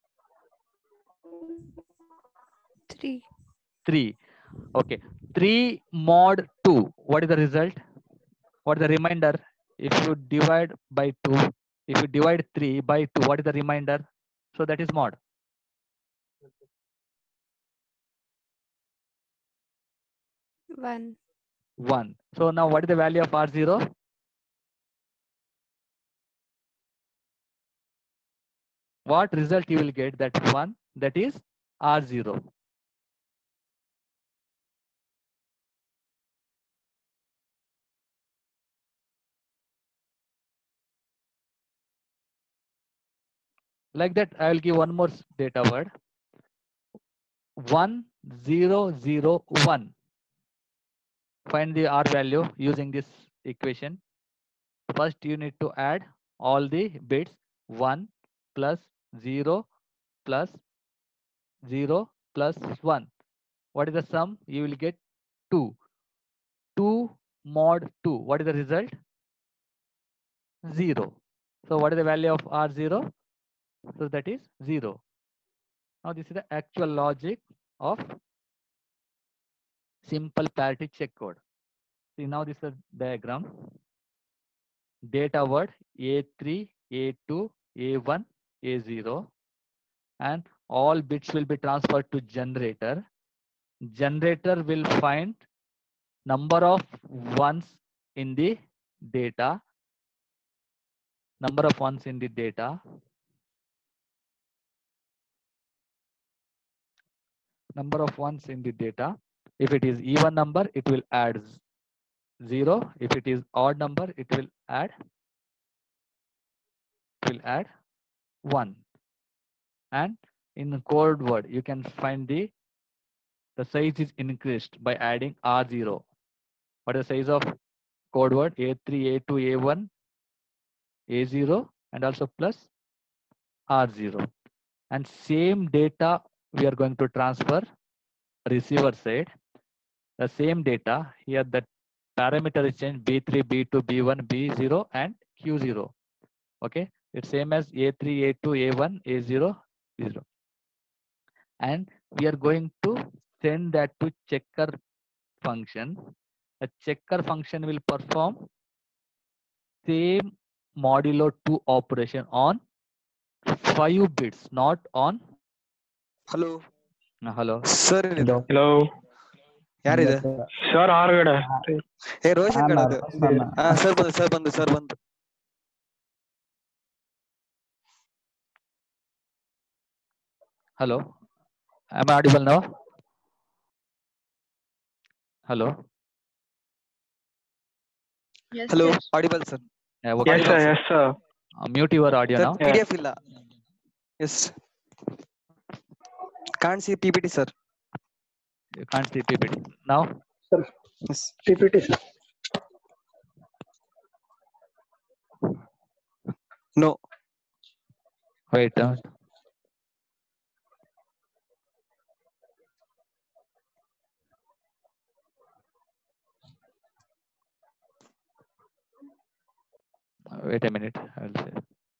3. 3. Okay, 3 mod 2. What is the result? What is the remainder? If you divide by 2, if you divide 3 by 2, what is the remainder? So that is mod 1. 1. So now what is the value of R0? What result you will get? That 1, that is R0. Like that, I will give one more data word. 1, 0, 0, 1. Find the R value using this equation. First, you need to add all the bits 1 plus 0 plus 0 plus 1. What is the sum? You will get 2. 2 mod 2. What is the result? 0. So what is the value of R0? So that is 0. Now this is the actual logic of simple parity check code. See, now this is a diagram. Data word A3, A2, A1, A0, and all bits will be transferred to generator. Generator will find number of ones in the data, number of ones in the data, number of ones in the data. If it is even number, it will add 0. If it is odd number, it will add 1. And in code word, you can find the size is increased by adding R0. What is the size of code word? A3, A2, A1, A0, and also plus R0. And same data we are going to transfer receiver side. The same data here, that parameter is changed B3, B2, B1, B0, and Q0. Okay, it's same as A3, A2, A1, A0, B0. And we are going to send that to checker function. The checker function will perform same modulo 2 operation on 5 bits, not on. Hello, Hello. sir. Hello. Hello. Yaridu? Sir, Argada. Hey, Roshan Kadadu. Rosan. Sir bandu. Hello. Am I audible now? Hello. Yes, Hello, yes. audible, sir. Okay. Yes, Audible, sir. sir. Yes, sir. Mute your audio Sir, now. Yeah. PDF illa. Yes. Can't see PPT, sir. You can't see PPT now. Sir, Yes. PPT, sir. No. Wait. Wait a minute. I'll say.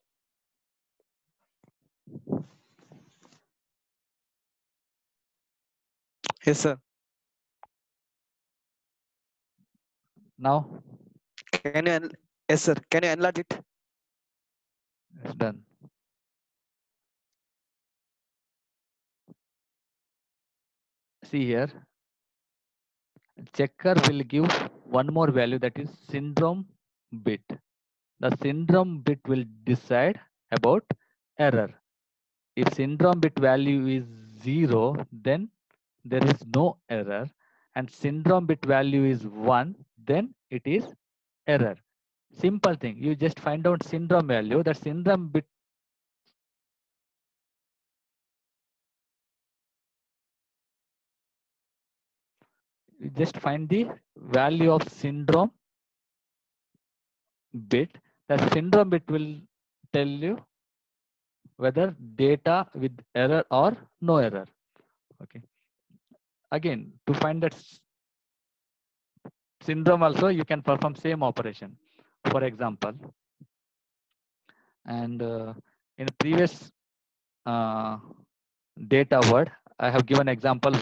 Yes, sir. Now Can you? Yes, sir. Can you enlarge it? it's done. See here. Checker will give one more value, that is syndrome bit. The syndrome bit will decide about error. If syndrome bit value is 0, then there is no error. And syndrome bit value is 1, then it is error. Simple thing. You just find out syndrome value. That syndrome bit you just find the value of syndrome bit. The syndrome bit will tell you whether data with error or no error. Okay. Again, to find that syndrome also, you can perform same operation. For example, and in previous data word, I have given example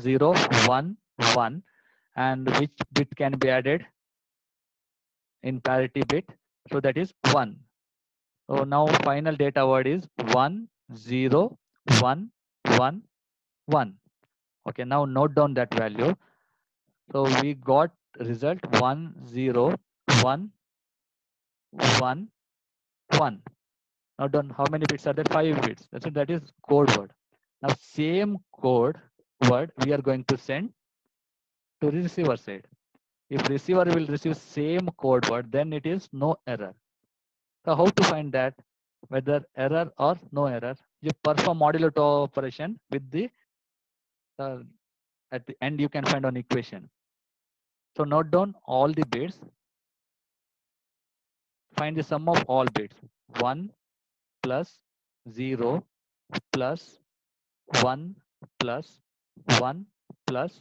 1011, and which bit can be added in parity bit. So that is 1. So now final data word is 10111. Okay, now note down that value. So we got result 10111. Now done, how many bits are there? 5 bits. That's it. That is code word. Now same code word we are going to send to receiver side. If receiver will receive same code word, then it is no error. So how to find that? Whether error or no error? You perform modulo 2 operation with the at the end you can find an equation. So note down all the bits. Find the sum of all bits. 1 plus 0 plus 1 plus 1 plus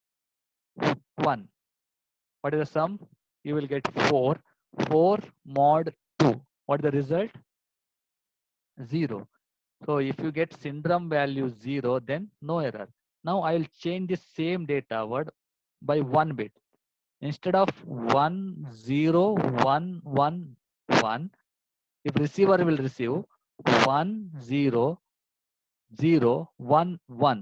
1. What is the sum? You will get 4. 4 mod 2. What is the result? 0. So if you get syndrome value 0, then no error. Now I will change the same data word by 1 bit. Instead of 10111, if receiver will receive 10011,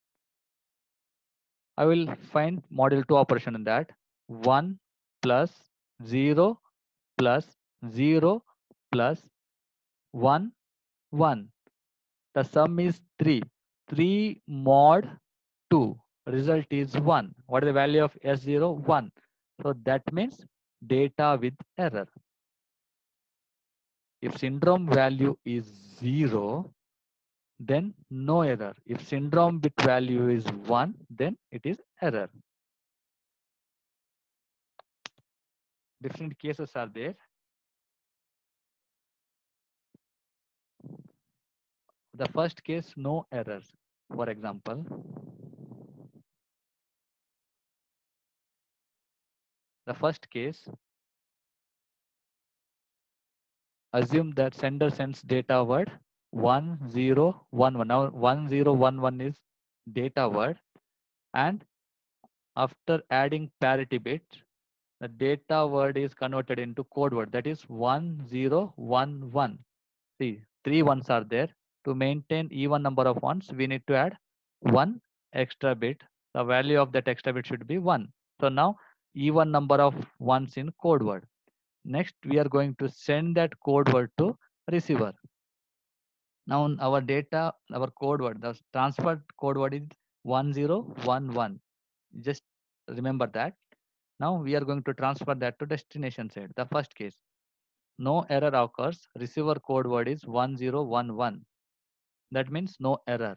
I will find module 2 operation in that. 1 plus 0 plus 0 plus 1, 1. The sum is 3. 3 mod 2. Result is 1. What is the value of S0? 1. So that means data with error. If syndrome value is 0, then no error. If syndrome bit value is 1, then it is error. Different cases are there. The first case, no errors. For example, the first case, assume that sender sends data word 1011. Now 1011 is data word, and after adding parity bit, the data word is converted into code word, that is 1011. See, 3 ones are there. To maintain even number of ones, we need to add one extra bit. The value of that extra bit should be 1. So now even number of ones in code word. Next, we are going to send that code word to receiver. Now our data, our code word, the transferred code word is 1011. Just remember that. Now we are going to transfer that to destination side. The first case, no error occurs. Receiver code word is 1011. That means no error.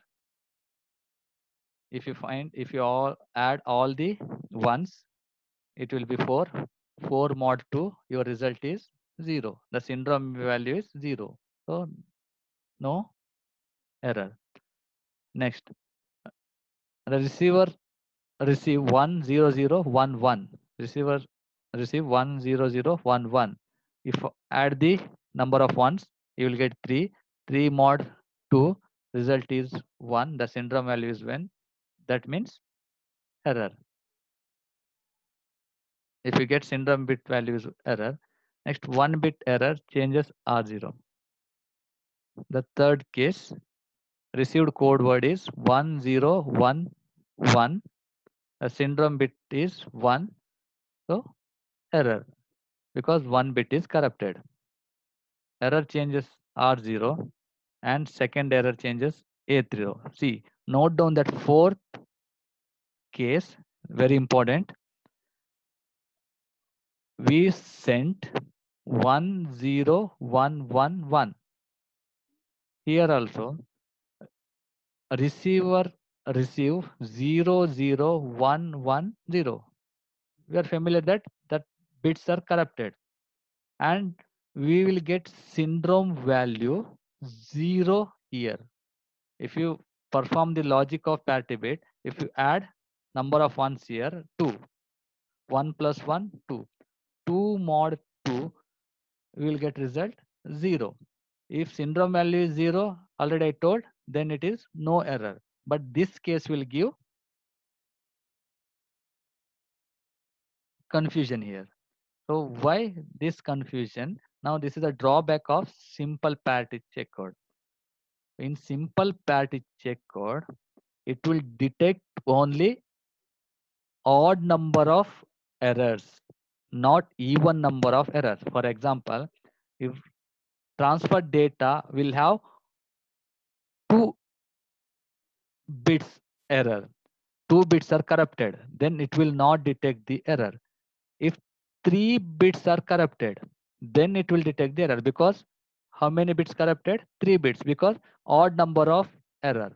If you all add all the ones, it will be 4. 4 mod 2, your result is 0. The syndrome value is 0. So no error. Next, the receiver receive 10011. Receiver receive 10011. If add the number of ones, you will get 3. 3 mod 2, result is 1. The syndrome value is 1. That means error. If you get syndrome bit values error, next 1 bit error changes R0. The third case, received code word is 1011. The syndrome bit is 1. So error, because 1 bit is corrupted. Error changes R0 and second error changes A0. See, note down that fourth case, very important. We sent 10111. Here also, receiver receive 00110. We are familiar that bits are corrupted, and we will get syndrome value 0 here. If you perform the logic of parity bit, if you add number of ones here, 2. 1 plus 1, 2. 2 mod 2, we will get result 0. If syndrome value is 0, already I told, then it is no error. But this case will give confusion here. So why this confusion? Now this is a drawback of simple parity check code. In simple parity check code, it will detect only odd number of errors, not even number of errors. For example, if transfer data will have 2 bits error, 2 bits are corrupted, then it will not detect the error. If 3 bits are corrupted, then it will detect the error, because how many bits corrupted? 3 bits, because odd number of error.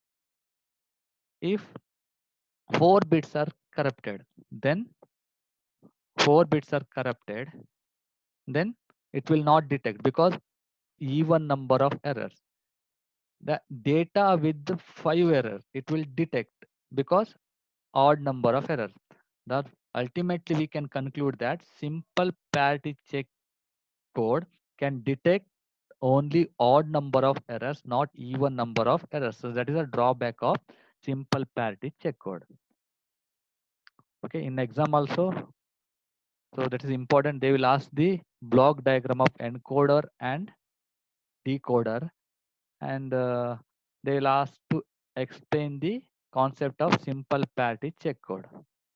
If 4 bits are corrupted, then 4 bits are corrupted, then it will not detect, because even number of errors. The data with the 5 errors, it will detect, because odd number of errors. That ultimately we can conclude that simple parity check code can detect only odd number of errors, not even number of errors. So that is a drawback of simple parity check code. Okay, in exam also, so that is important. They will ask the block diagram of encoder and decoder, and they will ask to explain the concept of simple parity check code.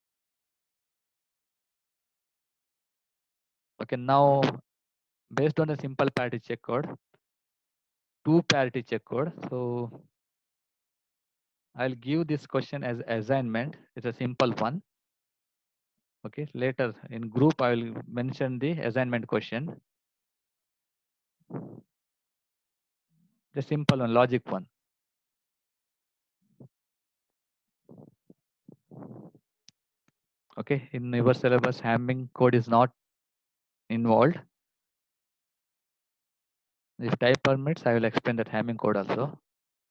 Okay, now based on the simple parity check code, 2 parity check code. So I'll give this question as assignment. It's a simple one. Okay, later in group I will mention the assignment question. The simple one, logic one. Okay, in your syllabus, Hamming code is not involved. If time permits, I will explain that Hamming code also.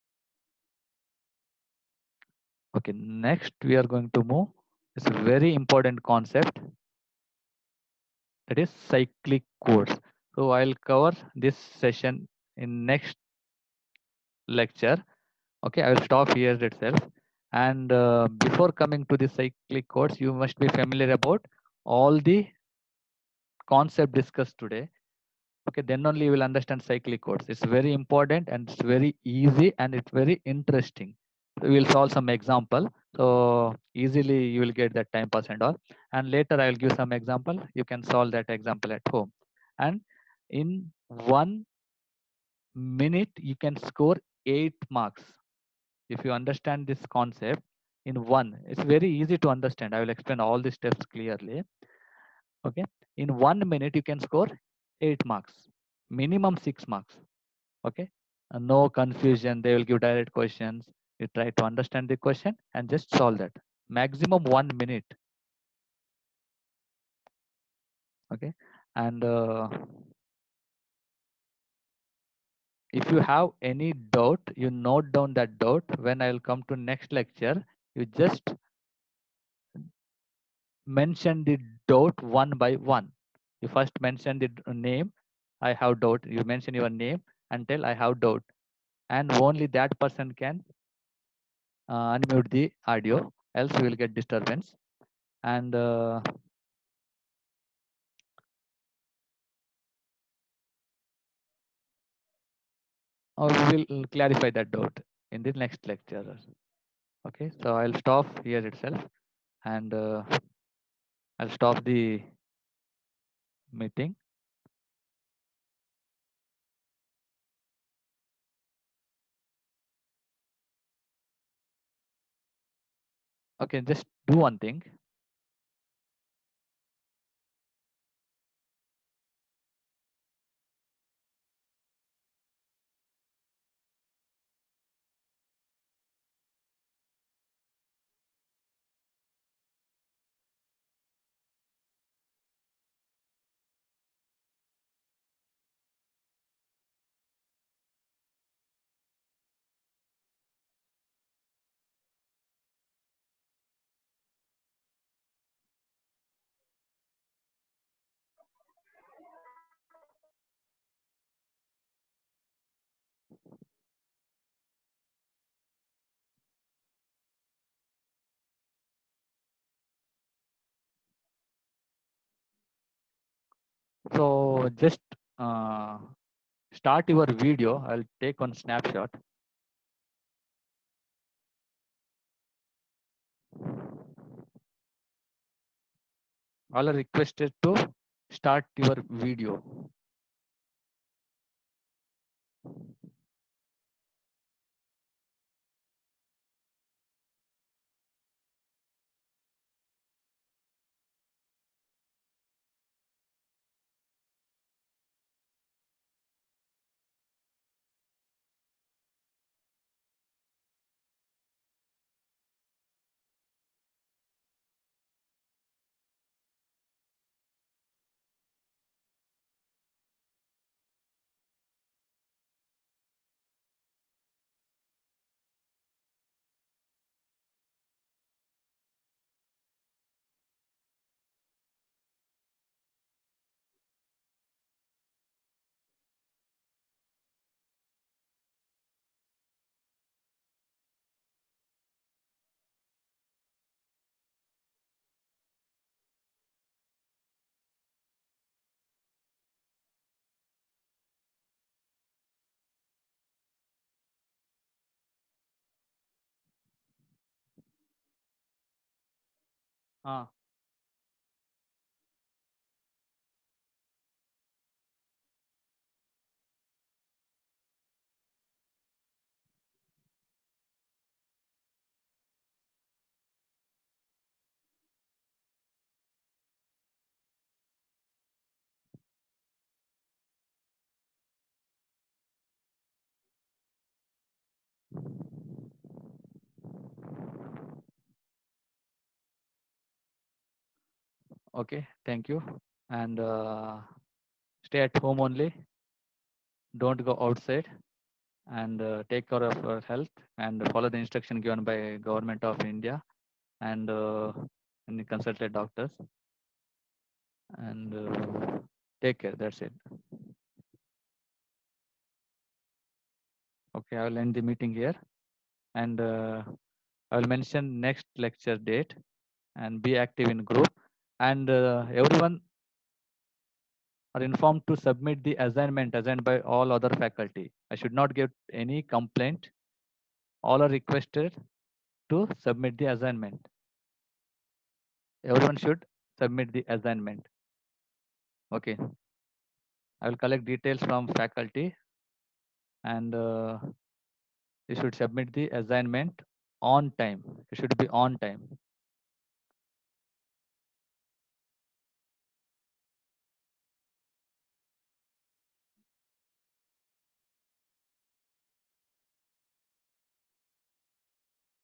Okay, next we are going to move. It's a very important concept, that is cyclic codes. So I'll cover this session in next lecture. Okay, I will stop here itself. And before coming to the cyclic codes, you must be familiar about all the concept discussed today. Okay, then only you will understand cyclic codes. It's very important and it's very easy and it's very interesting. We will solve some example. So easily you will get that time pass and all. And later I will give some example. You can solve that example at home. And in 1 minute, you can score 8 marks. If you understand this concept in one, it's very easy to understand. I will explain all the steps clearly. Okay, in 1 minute, you can score 8 marks, minimum 6 marks. Okay, no confusion. They will give direct questions. You try to understand the question and just solve that. Maximum 1 minute. Okay, and if you have any doubt, you note down that doubt. When I will come to next lecture, you just mention the doubt one by one. You first mention the name, I have doubt. You mention your name and tell I have doubt. And only that person can unmute the audio, else we will get disturbance. And we will clarify that doubt in the next lecture. Okay, so I'll stop here itself and I'll stop the meeting. Okay, just do one thing. So just uh, start your video. I'll take one snapshot. All are requested to start your video. Ah, Okay, thank you. And stay at home only. Don't go outside, and take care of your health and follow the instruction given by government of India, and consult the doctors, and take care. That's it. Okay, I will end the meeting here, and I will mention next lecture date, and be active in group, and everyone are informed to submit the assignment assigned by all other faculty. I should not get any complaint. All are requested to submit the assignment. Everyone should submit the assignment. Okay, I will collect details from faculty, and you should submit the assignment on time. It should be on time.